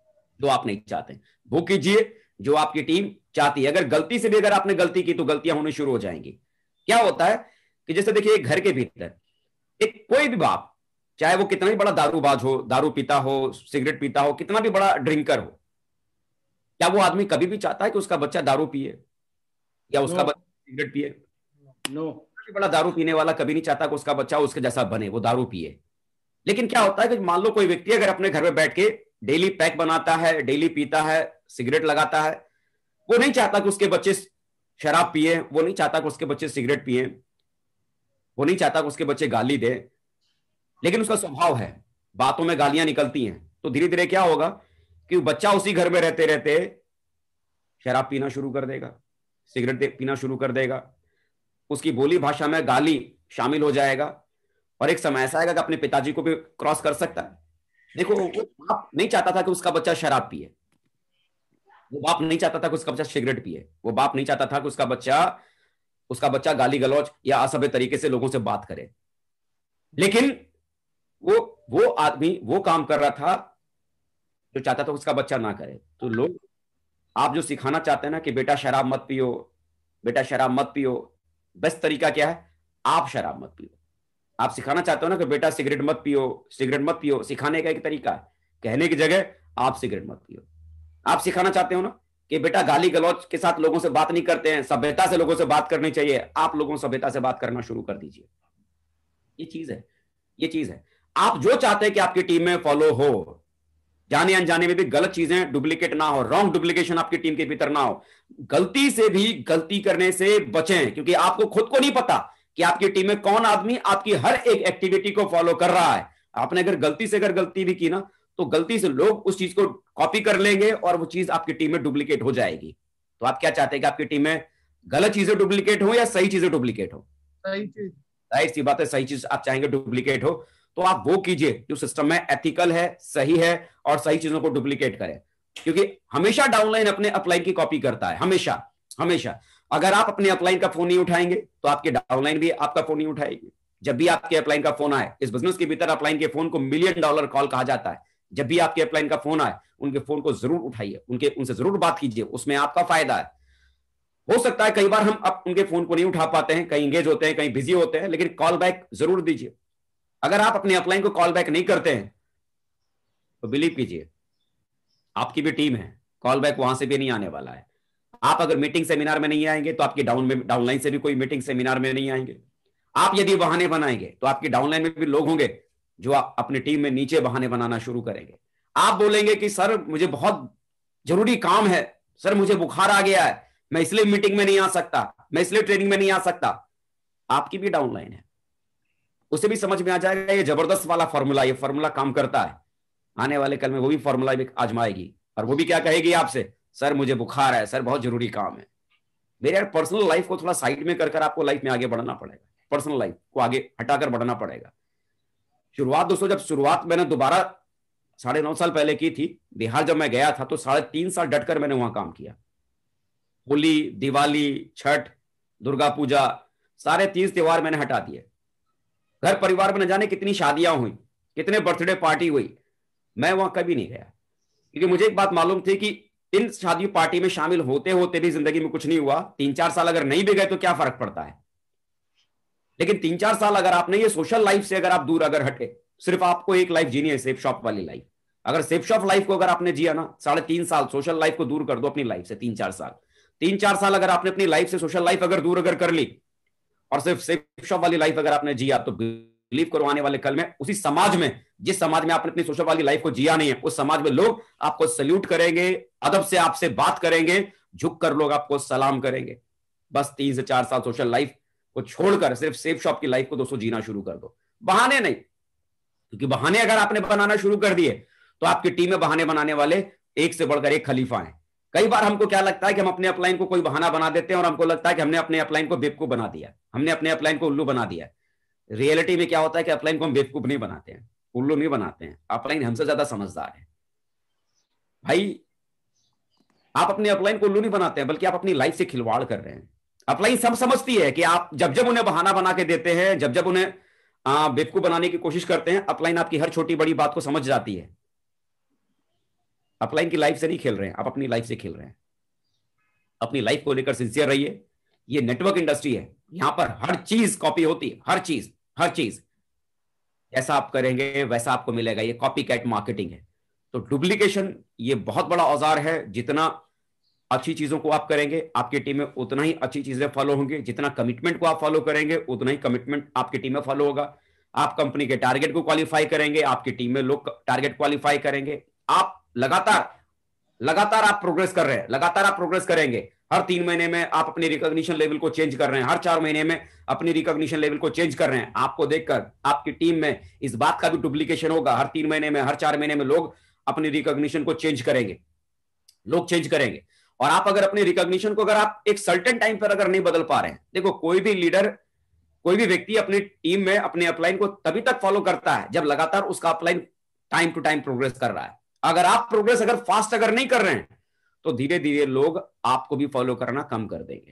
वो कीजिए जो आपकी टीम चाहती है। अगर गलती से भी अगर आपने गलती की तो गलतियां होनी शुरू हो जाएंगी। क्या होता है कि जैसे देखिए घर के भीतर एक कोई भी बाप, चाहे वो कितना भी बड़ा दारूबाज हो, दारू पीता हो, सिगरेट पीता हो, कितना भी बड़ा ड्रिंकर हो, क्या वो आदमी कभी भी चाहता है कि उसका बच्चा दारू पिए या उसका बच्चा सिगरेट पिए? नो। बड़ा दारू पीने वाला कभी नहीं चाहता कि उसका बच्चा उसके जैसा बने, वो दारू पिए। लेकिन क्या होता है कि मान लो कोई व्यक्ति अगर अपने घर में बैठ के डेली पैक बनाता है, डेली पीता है, सिगरेट लगाता है, वो नहीं चाहता कि उसके बच्चे शराब पिए, वो नहीं चाहता कि उसके बच्चे सिगरेट पिए, वो नहीं चाहता कि उसके बच्चे गाली दे, लेकिन उसका स्वभाव है, बातों में गालियां निकलती हैं। तो धीरे धीरे क्या होगा कि बच्चा उसी घर में रहते रहते शराब पीना शुरू कर देगा, सिगरेट पीना शुरू कर देगा, उसकी बोली भाषा में गाली शामिल हो जाएगा, और एक समय ऐसा आएगा कि अपने पिताजी को भी क्रॉस कर सकता है। देखो, वो बाप नहीं चाहता था कि उसका बच्चा शराब पिए, वो बाप नहीं चाहता था कि उसका बच्चा सिगरेट पिए, वो बाप नहीं चाहता था कि उसका बच्चा गाली गलौज या असभ्य तरीके से लोगों से बात करे। लेकिन वो आदमी वो काम कर रहा था जो चाहता था उसका बच्चा ना करे। तो लोग, आप जो सिखाना चाहते हैं ना कि बेटा शराब मत पियो, बेटा शराब मत पियो, बेस्ट तरीका क्या है? आप शराब मत पियो। आप सिखाना चाहते हो ना कि बेटा सिगरेट मत पियो, सिगरेट मत पियो, सिखाने का एक तरीका है, कहने की जगह आप सिगरेट मत पियो। आप सिखाना चाहते हो ना कि बेटा गाली गलौज के साथ लोगों से बात नहीं करते हैं, सभ्यता से लोगों से बात करनी चाहिए, आप लोगों से सभ्यता से बात करना शुरू कर दीजिए। ये चीज है। आप जो चाहते हैं कि आपकी टीम में फॉलो हो, जाने अनजाने में भी गलत चीजें डुप्लीकेट ना हो, रॉन्ग डुप्लीकेशन आपकी टीम के भीतर ना हो, गलती से भी गलती करने से बचें, क्योंकि आपको खुद को नहीं पता कि आपकी टीम में कौन आदमी आपकी हर एक एक्टिविटी को फॉलो कर रहा है। आपने अगर गलती भी की ना, तो गलती से लोग उस चीज को कॉपी कर लेंगे और वो चीज आपकी टीम में डुप्लीकेट हो जाएगी। तो आप क्या चाहते हैं कि आपकी टीम में गलत चीजें डुप्लीकेट हो या सही चीजें डुप्लीकेट हो? सही चीज। जाहिर सी बात है, सही चीज आप चाहेंगे डुप्लीकेट हो, तो आप वो कीजिए जो सिस्टम में एथिकल है, सही है, और सही चीजों को डुप्लीकेट करें। क्योंकि हमेशा डाउनलाइन अपने अपलाइन की कॉपी करता है, हमेशा। अगर आप अपने अपलाइन का फोन नहीं उठाएंगे तो आपके डाउनलाइन भी आपका फोन नहीं उठाएगी। जब भी आपके अपलाइन का फोन आए, इस बिजनेस के भीतर अपलाइन के फोन को $1 मिलियन कॉल कहा जाता है। जब भी आपके अपलाइन का फोन आए, उनके फोन को जरूर उठाइए, उनसे जरूर बात कीजिए, उसमें आपका फायदा है। हो सकता है कई बार हम उनके फोन को नहीं उठा पाते हैं, कहीं इंगेज होते हैं, कहीं बिजी होते हैं, लेकिन कॉल बैक जरूर दीजिए। अगर आप अपने अपलाइन को कॉल बैक नहीं करते हैं तो बिलीव कीजिए, आपकी भी टीम है, कॉल बैक वहां से भी नहीं आने वाला है। आप अगर मीटिंग सेमिनार में नहीं आएंगे तो आपकी डाउनलाइन से भी कोई मीटिंग सेमिनार में नहीं आएंगे। आप यदि बहाने बनाएंगे तो आपकी डाउनलाइन में भी लोग होंगे जो अपनी टीम में नीचे बहाने बनाना शुरू करेंगे। आप बोलेंगे कि सर मुझे बहुत जरूरी काम है, सर मुझे बुखार आ गया है, मैं इसलिए मीटिंग में नहीं आ सकता, मैं इसलिए ट्रेनिंग में नहीं आ सकता। आपकी भी डाउनलाइन है, उसे भी समझ में आ जाएगा ये जबरदस्त वाला फॉर्मूला, ये फॉर्मूला काम करता है। आने वाले कल में वो भी फॉर्मूला आजमाएगी और वो भी क्या कहेगी आपसे, सर मुझे बुखार है, सर बहुत जरूरी काम है। मेरे यार पर्सनल लाइफ को थोड़ा साइड में कर आपको लाइफ में आगे बढ़ना पड़ेगा, पर्सनल लाइफ को आगे हटाकर बढ़ना पड़ेगा। शुरुआत दोस्तों, जब शुरुआत मैंने दोबारा 9.5 साल पहले की थी, बिहार जब मैं गया था तो 3.5 साल डटकर मैंने वहां काम किया। होली, दिवाली, छठ, दुर्गा पूजा, सारे 30 त्योहार मैंने हटा दिए। घर परिवार में न जाने कितनी शादियां हुई, कितने बर्थडे पार्टी हुई, मैं वहां कभी नहीं गया, क्योंकि मुझे एक बात मालूम थी कि इन शादी पार्टी में शामिल होते होते भी जिंदगी में कुछ नहीं हुआ। 3-4 साल अगर नहीं भी गए तो क्या फर्क पड़ता है। लेकिन 3-4 साल अगर आपने ये सोशल लाइफ से अगर आप दूर अगर हटे, सिर्फ आपको एक लाइफ जीनी है, सेफ शॉप वाली लाइफ। अगर सेफ शॉप लाइफ को अगर आपने जिया ना, 3.5 साल सोशल लाइफ को दूर कर दो अपनी लाइफ से, 3-4 साल, 3-4 साल अगर आपने अपनी लाइफ से सोशल लाइफ अगर दूर अगर कर ली और सिर्फ सेफ शॉप वाली लाइफ अगर आपने जिया, तो बिलीव करो आने वाले कल में उसी समाज में, जिस समाज में आपने अपनी सोशल वाली लाइफ को जिया नहीं है, उस समाज में लोग आपको सल्यूट करेंगे, अदब से आपसे बात करेंगे, झुक कर लोग आपको सलाम करेंगे। बस 3 से 4 साल सोशल लाइफ को छोड़कर सिर्फ सेफ शॉप की लाइफ को दोस्तों जीना शुरू कर दो। बहाने नहीं, क्योंकि बहाने अगर आपने बनाना शुरू कर दिए तो आपकी टीम में बहाने बनाने वाले एक से बढ़कर एक खलीफा हैं। कई बार हमको क्या लगता है कि हम अपने अपलाइन को कोई बहाना बना देते हैं और हमको लगता है कि हमने अपने अपलाइन को बेवकूफ बना दिया, हमने अपने अपलाइन को उल्लू बना दिया। रियलिटी में क्या होता है कि अपलाइन को हम बेवकूफ नहीं बनाते हैं, उल्लू नहीं बनाते हैं, अपलाइन हमसे ज्यादा समझदार है। भाई आप अपने अपलाइन को उल्लू नहीं बनाते हैं, बल्कि आप अपनी लाइफ से खिलवाड़ कर रहे हैं। अपलाइन सब समझती है कि आप जब जब उन्हें बहाना बना के देते हैं, जब जब उन्हें बेवकूफ बनाने की कोशिश करते हैं, अपलाइन आपकी हर छोटी बड़ी बात को समझ जाती है। अपलाइन की लाइफ से नहीं खेल रहे हैं, आप अपनी लाइफ से खेल रहे हैं। अपनी लाइफ को लेकर सिंसियर रहिए। ये नेटवर्क इंडस्ट्री है, यहां पर हर चीज कॉपी होती है, हर चीज हर चीज। जैसा आप करेंगे वैसा आपको मिलेगा, ये कॉपी कैट मार्केटिंग है। तो डुप्लीकेशन ये बहुत बड़ा औजार है। जितना अच्छी चीजों को आप करेंगे आपकी टीम में उतना ही अच्छी चीजें फॉलो होंगी, जितना कमिटमेंट को आप फॉलो करेंगे उतना ही कमिटमेंट आपकी टीम में फॉलो होगा। आप कंपनी के टारगेट को क्वालिफाई करेंगे, आपकी टीम में लोग टारगेट क्वालिफाई करेंगे। आप लगातार आप प्रोग्रेस कर रहे हैं, लगातार आप प्रोग्रेस करेंगे। हर 3 महीने में आप अपनी रिकॉग्निशन लेवल को चेंज कर रहे हैं, हर 4 महीने में अपनी रिकॉग्निशन लेवल को चेंज कर रहे हैं। आपको देखकर आपकी टीम में इस बात का भी डुप्लीकेशन होगा। हर 3 महीने में, हर 4 महीने में लोग अपनी रिकॉग्निशन को चेंज करेंगे, लोग चेंज करेंगे। और आप अगर अपनी रिकॉग्निशन को अगर आप एक सर्टेन टाइम पर अगर नहीं बदल पा रहे हैं, देखो कोई भी लीडर, कोई भी व्यक्ति अपनी टीम में अपने अपलाइन को तभी तक फॉलो करता है जब लगातार उसका upline time to time progress कर रहा है। अगर आप प्रोग्रेस अगर फास्ट अगर नहीं कर रहे हैं तो धीरे धीरे लोग आपको भी फॉलो करना कम कर देंगे।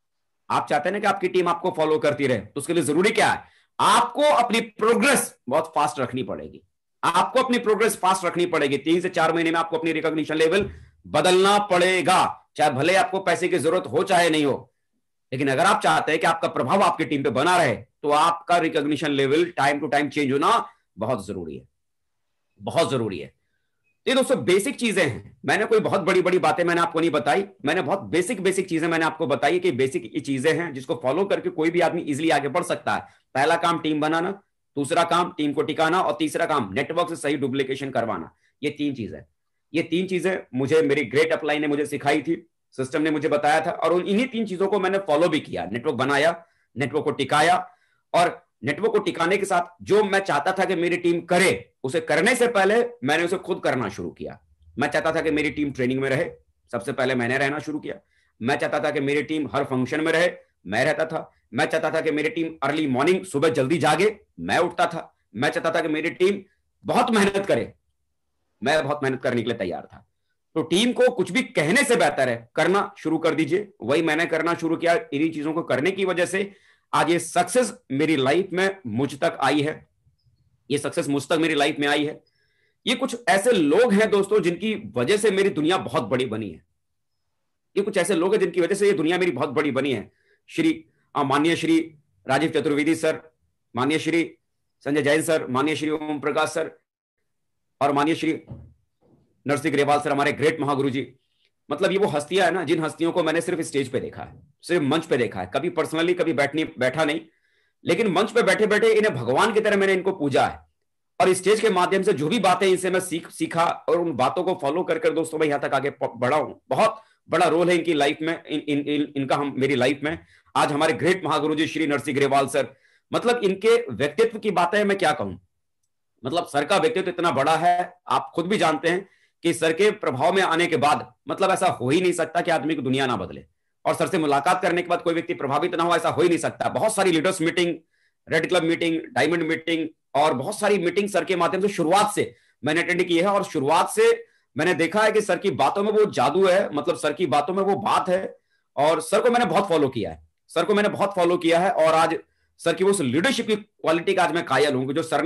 आप चाहते हैं ना कि आपकी टीम आपको फॉलो करती रहे, तो उसके लिए जरूरी क्या है, आपको अपनी प्रोग्रेस बहुत फास्ट रखनी पड़ेगी। आपको अपनी प्रोग्रेस फास्ट रखनी पड़ेगी। 3 से 4 महीने में आपको अपनी रिकॉग्निशन लेवल बदलना पड़ेगा, चाहे भले आपको पैसे की जरूरत हो चाहे नहीं हो। लेकिन अगर आप चाहते हैं कि आपका प्रभाव आपकी टीम पे बना रहे तो आपका recognition level time to time change होना बहुत जरूरी है, बहुत जरूरी है। ये दोस्तों बेसिक चीजें हैं। मैंने कोई बहुत बड़ी बड़ी बातें मैंने आपको नहीं बताई, मैंने बहुत बेसिक चीजें मैंने आपको बताई कि बेसिक ये चीजें हैं जिसको फॉलो करके कोई भी आदमी इजीली आगे बढ़ सकता है। पहला काम टीम बनाना, दूसरा काम टीम को टिकाना और तीसरा काम नेटवर्क से सही डुप्लीकेशन करवाना। ये 3 चीजें, ये 3 चीजें मुझे मेरी ग्रेट अपलाइन ने मुझे सिखाई थी, सिस्टम ने मुझे बताया था और इन्हीं 3 चीजों को मैंने फॉलो भी किया। नेटवर्क बनाया, नेटवर्क को टिकाया और नेटवर्क को टिकाने के साथ जो मैं चाहता था कि मेरी टीम करे, उसे करने से पहले मैंने उसे खुद करना शुरू किया। मैं चाहता था कि मेरी टीम ट्रेनिंग में रहे, सबसे पहले मैंने रहना शुरू किया। मैं चाहता था कि मेरी टीम हर फंक्शन में रहे, मैं रहता था। मैं चाहता था कि मेरी टीम अर्ली मॉर्निंग सुबह जल्दी जागे, मैं उठता था। मैं चाहता था कि मेरी टीम बहुत मेहनत करे, मैं बहुत मेहनत करने के लिए तैयार था। तो टीम को कुछ भी कहने से बेहतर है करना शुरू कर दीजिए। वही मैंने करना शुरू किया। इन्हीं चीजों को करने की वजह से आज ये सक्सेस मेरी लाइफ में मुझ तक आई है, ये सक्सेस मुझ तक मेरी लाइफ में आई है। ये कुछ ऐसे लोग हैं दोस्तों जिनकी वजह से मेरी दुनिया बहुत बड़ी बनी है। ये कुछ ऐसे लोग हैं जिनकी वजह से ये दुनिया मेरी बहुत बड़ी बनी है। माननीय श्री राजीव चतुर्वेदी सर, माननीय श्री संजय जैन सर, माननीय श्री ओम प्रकाश सर और माननीय श्री नरसिंह ग्रेवाल सर, हमारे ग्रेट महागुरु जी। मतलब ये वो हस्तियां है ना जिन हस्तियों को मैंने सिर्फ स्टेज पे देखा है, सिर्फ मंच पे देखा है, कभी पर्सनली कभी बैठा नहीं, लेकिन मंच पे बैठे बैठे इन्हें भगवान की तरह मैंने इनको पूजा है। और स्टेज के माध्यम से जो भी बातें इनसे मैं सीखा और उन बातों को फॉलो कर दोस्तों मैं यहां तक आगे बढ़ा हूं। बहुत बड़ा रोल है इनकी लाइफ में, इनका हम मेरी लाइफ में। आज हमारे ग्रेट महागुरु जी श्री नरसिंह ग्रेवाल सर, मतलब इनके व्यक्तित्व की बातें मैं क्या कहूं। मतलब सर का व्यक्तित्व इतना बड़ा है, आप खुद भी जानते हैं कि सर के प्रभाव में आने के बाद मतलब ऐसा हो ही नहीं सकता कि आदमी की दुनिया ना बदले। और सर से मुलाकात करने के बाद कोई व्यक्ति प्रभावित ना हो, ऐसा हो ही नहीं सकता। बहुत सारी leaders meeting, red club meeting, diamond meeting और बहुत सारी मीटिंग सर के माध्यम से शुरुआत से मैंने अटेंड की है। और शुरुआत से मैंने देखा है कि सर की बातों में वो जादू है, मतलब सर की बातों में वो बात है। और सर को मैंने बहुत फॉलो किया है, सर को मैंने बहुत फॉलो किया है। और आज सर की उस लीडरशिप की क्वालिटी का आज मैं कायल हूं कि जो सर ने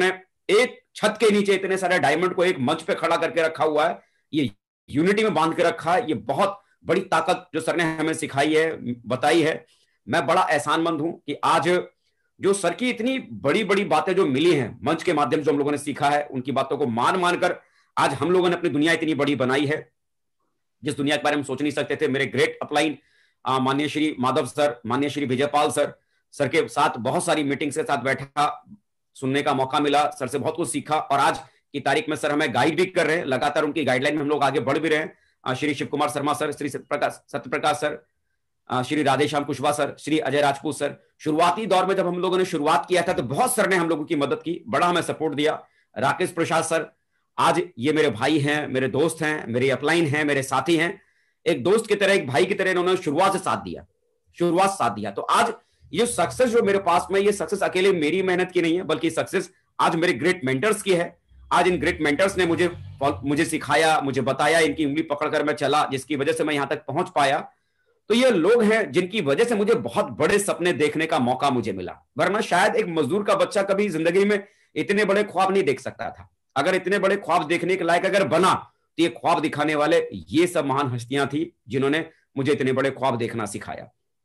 एक छत के नीचे इतने सारे डायमंड को एक मंच पे खड़ा करके रखा हुआ है, ये यूनिटी में बांध के रखा है। ये बहुत बड़ी ताकत जो सर ने हमें सिखाई है, बताई है। मैं बड़ा एहसानमंद हूं कि आज जो सर की इतनी बड़ी बड़ी बातें जो मिली हैं मंच के माध्यम से हम लोगों ने सीखा है, उनकी बातों को मान मानकर आज हम लोगों ने अपनी दुनिया इतनी बड़ी बनाई है, जिस दुनिया के बारे में सोच नहीं सकते थे। मेरे ग्रेट अपलाइन माननीय श्री माधव सर, माननीय श्री विजयपाल सर के साथ बहुत सारी मीटिंग्स के साथ बैठा, सुनने का मौका मिला, सर से बहुत कुछ सीखा। और आज की तारीख में सर हमें गाइड भी कर रहे हैं, लगातार उनकी गाइडलाइन में हम लोग आगे बढ़ भी रहे हैं। Shri Shiv Kumar Sharma sir, Shri Satyaprakash sir, Shri Radheshyam Kushwaha sir, Shri Ajay Rajput sir. शुरुआती दौर में जब हम लोगों ने शुरुआत किया था तो बहुत सर ने हम लोगों की मदद की, बड़ा हमें सपोर्ट दिया। राकेश प्रसाद सर, आज ये मेरे भाई हैं, मेरे दोस्त हैं, मेरे अपलाइन हैं, मेरे साथी हैं। एक दोस्त की तरह, एक भाई की तरह इन्होंने शुरुआत से साथ दिया। तो आज ये सक्सेस जो मेरे पास में, ये सक्सेस अकेले मेरी मेहनत की नहीं है, बल्कि सक्सेस आज मेरे ग्रेट मेंटर्स की है। आज इन ग्रेट मेंटर्स ने मुझे सिखाया, मुझे बताया, इनकी उंगली पकड़कर मैं चला, जिसकी वजह से मैं यहां तक पहुंच पाया। तो ये लोग हैं जिनकी वजह से मुझे बहुत बड़े सपने देखने का मौका मुझे मिला, वरना शायद एक मजदूर का बच्चा कभी जिंदगी में इतने बड़े ख्वाब नहीं देख सकता था। अगर इतने बड़े ख्वाब देखने के लायक अगर बना तो ये ख्वाब दिखाने वाले ये सब महान हस्तियां थी जिन्होंने मुझे इतने बड़े ख्वाब देखना सिखाया।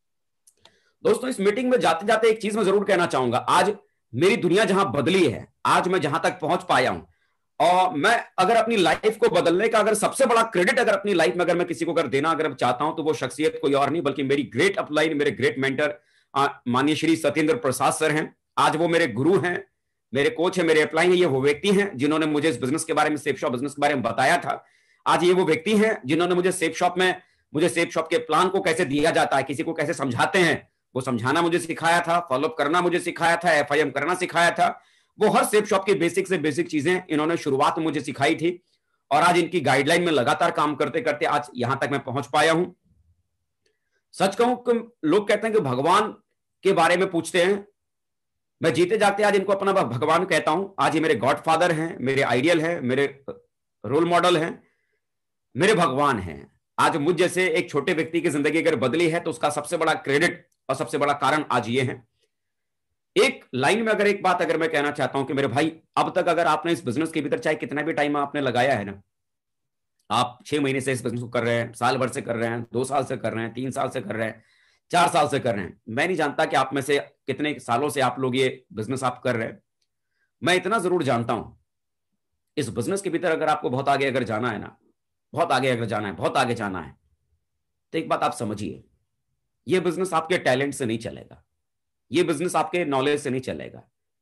दोस्तों, इस मीटिंग में जाते जाते एक चीज मैं जरूर कहना चाहूंगा। आज मेरी दुनिया जहां बदली है, आज मैं जहां तक पहुंच पाया हूं, और मैं अगर अपनी लाइफ को बदलने का अगर सबसे बड़ा क्रेडिट अगर अपनी लाइफ में अगर मैं किसी को अगर देना अगर चाहता हूं, तो वो शख्सियत कोई और नहीं बल्कि मेरी ग्रेट अपलाइन, मेरे ग्रेट मेंटर माननीय श्री सत्येंद्र प्रसाद सर हैं। आज वो मेरे गुरु हैं, मेरे कोच है, मेरे अपलाइन है। ये वो व्यक्ति हैं जिन्होंने मुझे इस बिजनेस के बारे में, सेफ शॉप बिजनेस के बारे में बताया था। आज ये वो व्यक्ति हैं जिन्होंने मुझे सेफ शॉप के प्लान को कैसे दिया जाता है, किसी को कैसे समझाते हैं, वो समझाना मुझे सिखाया था, फॉलोअप करना मुझे सिखाया था, FIM करना सिखाया था। वो हर सेफ शॉप की बेसिक से बेसिक चीजें इन्होंने शुरुआत में मुझे सिखाई थी, और आज इनकी गाइडलाइन में लगातार काम करते करते आज यहां तक मैं पहुंच पाया हूं। सच कहूं कि लोग कहते हैं कि भगवान के बारे में पूछते हैं, मैं जीते जागते आज इनको अपना भगवान कहता हूं। आज ये मेरे गॉडफादर हैं, मेरे आइडियल हैं, मेरे रोल मॉडल हैं, मेरे भगवान हैं। आज मुझ जैसे एक छोटे व्यक्ति की जिंदगी अगर बदली है तो उसका सबसे बड़ा क्रेडिट और सबसे बड़ा कारण आज ये है। एक लाइन में अगर एक बात अगर मैं कहना चाहता हूं कि मेरे भाई, अब तक अगर आपने इस बिजनेस के भीतर चाहे कितना भी टाइम आपने लगाया है ना, आप 6 महीने से इस बिजनेस को कर रहे हैं, साल भर से कर रहे हैं, 2 साल से कर रहे हैं, 3 साल से कर रहे हैं, 4 साल से कर रहे हैं, मैं नहीं जानता कि आप में से कितने सालों से आप लोग ये बिजनेस आप कर रहे हैं। मैं इतना जरूर जानता हूं, इस बिजनेस के भीतर अगर आपको बहुत आगे अगर जाना है ना, बहुत आगे अगर जाना है, बहुत आगे जाना है, तो एक बात आप समझिए, ये बिजनेस आपके टैलेंट से नहीं चलेगा, ये बिजनेस आपके नॉलेज से नहीं चलेगा।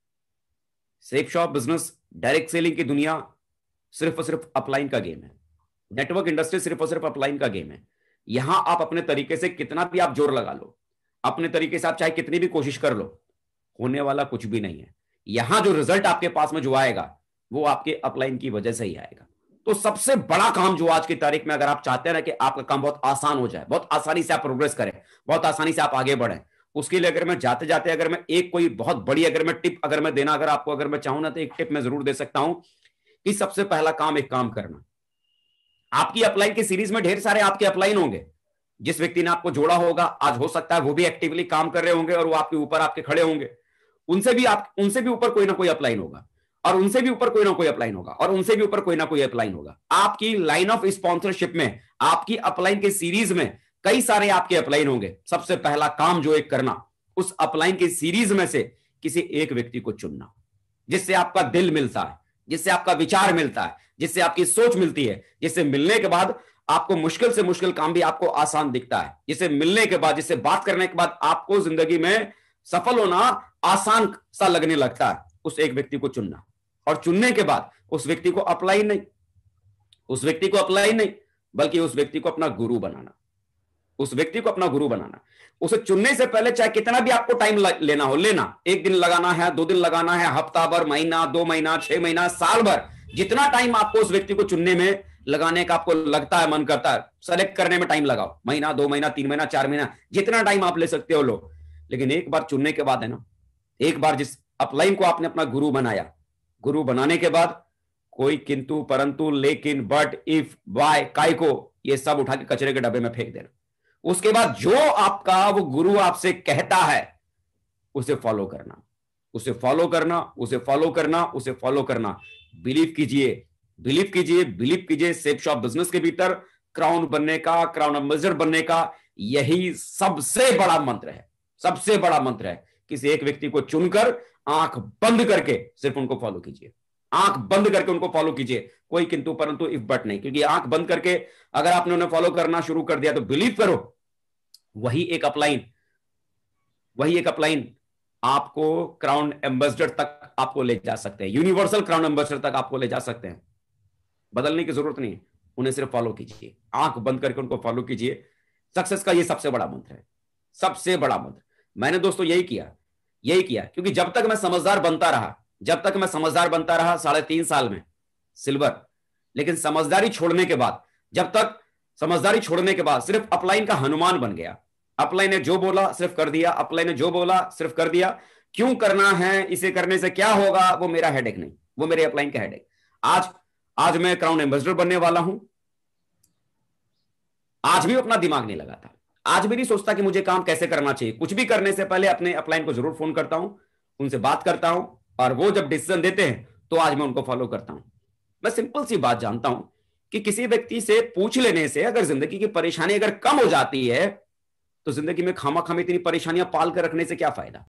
Safe shop business, direct selling की दुनिया सिर्फ और सिर्फ अपलाइन का गेम है। नेटवर्क इंडस्ट्री सिर्फ और सिर्फ अपलाइन का गेम है। यहां आप अपने तरीके से कितना भी आप जोर लगा लो, अपने तरीके से आप चाहे कितनी भी कोशिश कर लो, होने वाला कुछ भी नहीं है। यहां जो रिजल्ट आपके पास में जो आएगा वो आपके अपलाइन की वजह से ही आएगा। तो सबसे बड़ा काम जो आज की तारीख में अगर आप चाहते हैं ना कि आपका काम बहुत आसान हो जाए, बहुत आसानी से आप प्रोग्रेस करें, बहुत आसानी से आप आगे बढ़ें, उसके लिए अगर मैं जाते जाते अगर मैं एक कोई बहुत बड़ी अगर मैं टिप अगर मैं देना अगर आपको अगर मैं चाहूं ना, तो एक टिप मैं जरूर दे सकता हूं कि सबसे पहला काम एक काम करना। आपकी अपलाइन की सीरीज में ढेर सारे आपके अपलाइन होंगे। जिस व्यक्ति ने आपको जोड़ा होगा, आज हो सकता है वो भी एक्टिवली काम कर रहे होंगे और वो आपके ऊपर आपके खड़े होंगे। उनसे भी ऊपर कोई ना कोई अपलाइन होगा, और उनसे भी ऊपर कोई ना कोई अपलाइन होगा, और उनसे भी ऊपर कोई ना कोई अपलाइन होगा। आपकी लाइन ऑफ स्पॉन्सरशिप में, आपकी अपलाइन के सीरीज में कई सारे आपके अपलाइन होंगे। सबसे पहला काम जो एक करना, उस अपलाइन की सीरीज में से किसी एक व्यक्ति को चुनना, जिससे आपका दिल मिलता है, जिससे आपका विचार मिलता है, जिससे आपकी सोच मिलती है, जिससे मिलने के बाद आपको मुश्किल से मुश्किल काम भी आपको आसान दिखता है, जिससे मिलने के बाद, जिससे बात करने के बाद आपको जिंदगी में सफल होना आसान सा लगने लगता है। उस एक व्यक्ति को चुनना, और चुनने के बाद उस व्यक्ति को अपलाइन नहीं, बल्कि उस व्यक्ति को अपना गुरु बनाना, उस व्यक्ति को अपना गुरु बनाना। उसे चुनने से पहले चाहे कितना भी आपको टाइम लेना हो, लेना, 1 दिन लगाना है, 2 दिन लगाना है, हफ्ता भर, महीना, 2 महीना, 6 महीना, साल भर, जितना टाइम आपको उस व्यक्ति को चुनने में लगाने का आपको लगता है, मन करता है, सेलेक्ट करने में टाइम लगाओ, महीना, 2 महीना, 3 महीना, 4 महीना, जितना टाइम आप ले सकते हो लो। लेकिन एक बार चुनने के बाद है ना, एक बार जिस अपलाइन को आपने अपना गुरु बनाया, गुरु बनाने के बाद कोई किंतु, परंतु, लेकिन, बट, इफ, वाई, काय को, ये सब उठा के कचरे के डब्बे में फेंक देना। उसके बाद जो आपका वो गुरु आपसे कहता है उसे फॉलो करना। उसे फॉलो करना, उसे फॉलो करना, उसे फॉलो करना। बिलीव कीजिए, बिलीव कीजिए, बिलीव कीजिए, सेफ शॉप बिजनेस के भीतर क्राउन बनने का, क्राउन एम्बेसडर बनने का यही सबसे बड़ा मंत्र है, सबसे बड़ा मंत्र है। किसी एक व्यक्ति को चुनकर आंख बंद करके सिर्फ उनको फॉलो कीजिए, आंख बंद करके उनको फॉलो कीजिए, कोई किंतु परंतु इफ बट नहीं। क्योंकि आंख बंद करके अगर आपने उन्हें फॉलो करना शुरू कर दिया तो बिलीव करो, वही एक अपलाइन, वही एक अपलाइन आपको क्राउन एम्बेसडर तक आपको ले जा सकते हैं, यूनिवर्सल क्राउन एम्बेसडर तक आपको ले जा सकते हैं। बदलने की जरूरत नहीं, उन्हें सिर्फ फॉलो कीजिए, आंख बंद करके उनको फॉलो कीजिए। सक्सेस का ये सबसे बड़ा मंत्र है, सबसे बड़ा मंत्र। मैंने दोस्तों यही किया, यही किया, क्योंकि जब तक मैं समझदार बनता रहा, जब तक मैं समझदार बनता रहा 3.5 साल में सिल्वर, लेकिन समझदारी छोड़ने के बाद, जब तक समझदारी छोड़ने के बाद सिर्फ अपलाइन का हनुमान बन गया। अपलाइन ने जो बोला सिर्फ कर दिया, अपलाइन ने जो बोला सिर्फ कर दिया। क्यों करना है, इसे करने से क्या होगा, वो मेरा हेडेक नहीं, वो मेरे अपलाइन का हेडेक। आज मैं क्राउन एम्बेसडर बनने वाला हूं। आज भी अपना दिमाग नहीं लगाता, आज भी नहीं सोचता कि मुझे काम कैसे करना चाहिए। कुछ भी करने से पहले अपने अपलाइन को जरूर फोन करता हूं, उनसे बात करता हूं, और वो जब डिसीजन देते हैं तो आज मैं उनको फॉलो करता हूं। मैं सिंपल सी बात जानता हूं कि किसी व्यक्ति से पूछ लेने से अगर जिंदगी की परेशानी अगर कम हो जाती है तो जिंदगी में खामा खामी इतनी परेशानियां पाल कर रखने से क्या फायदा।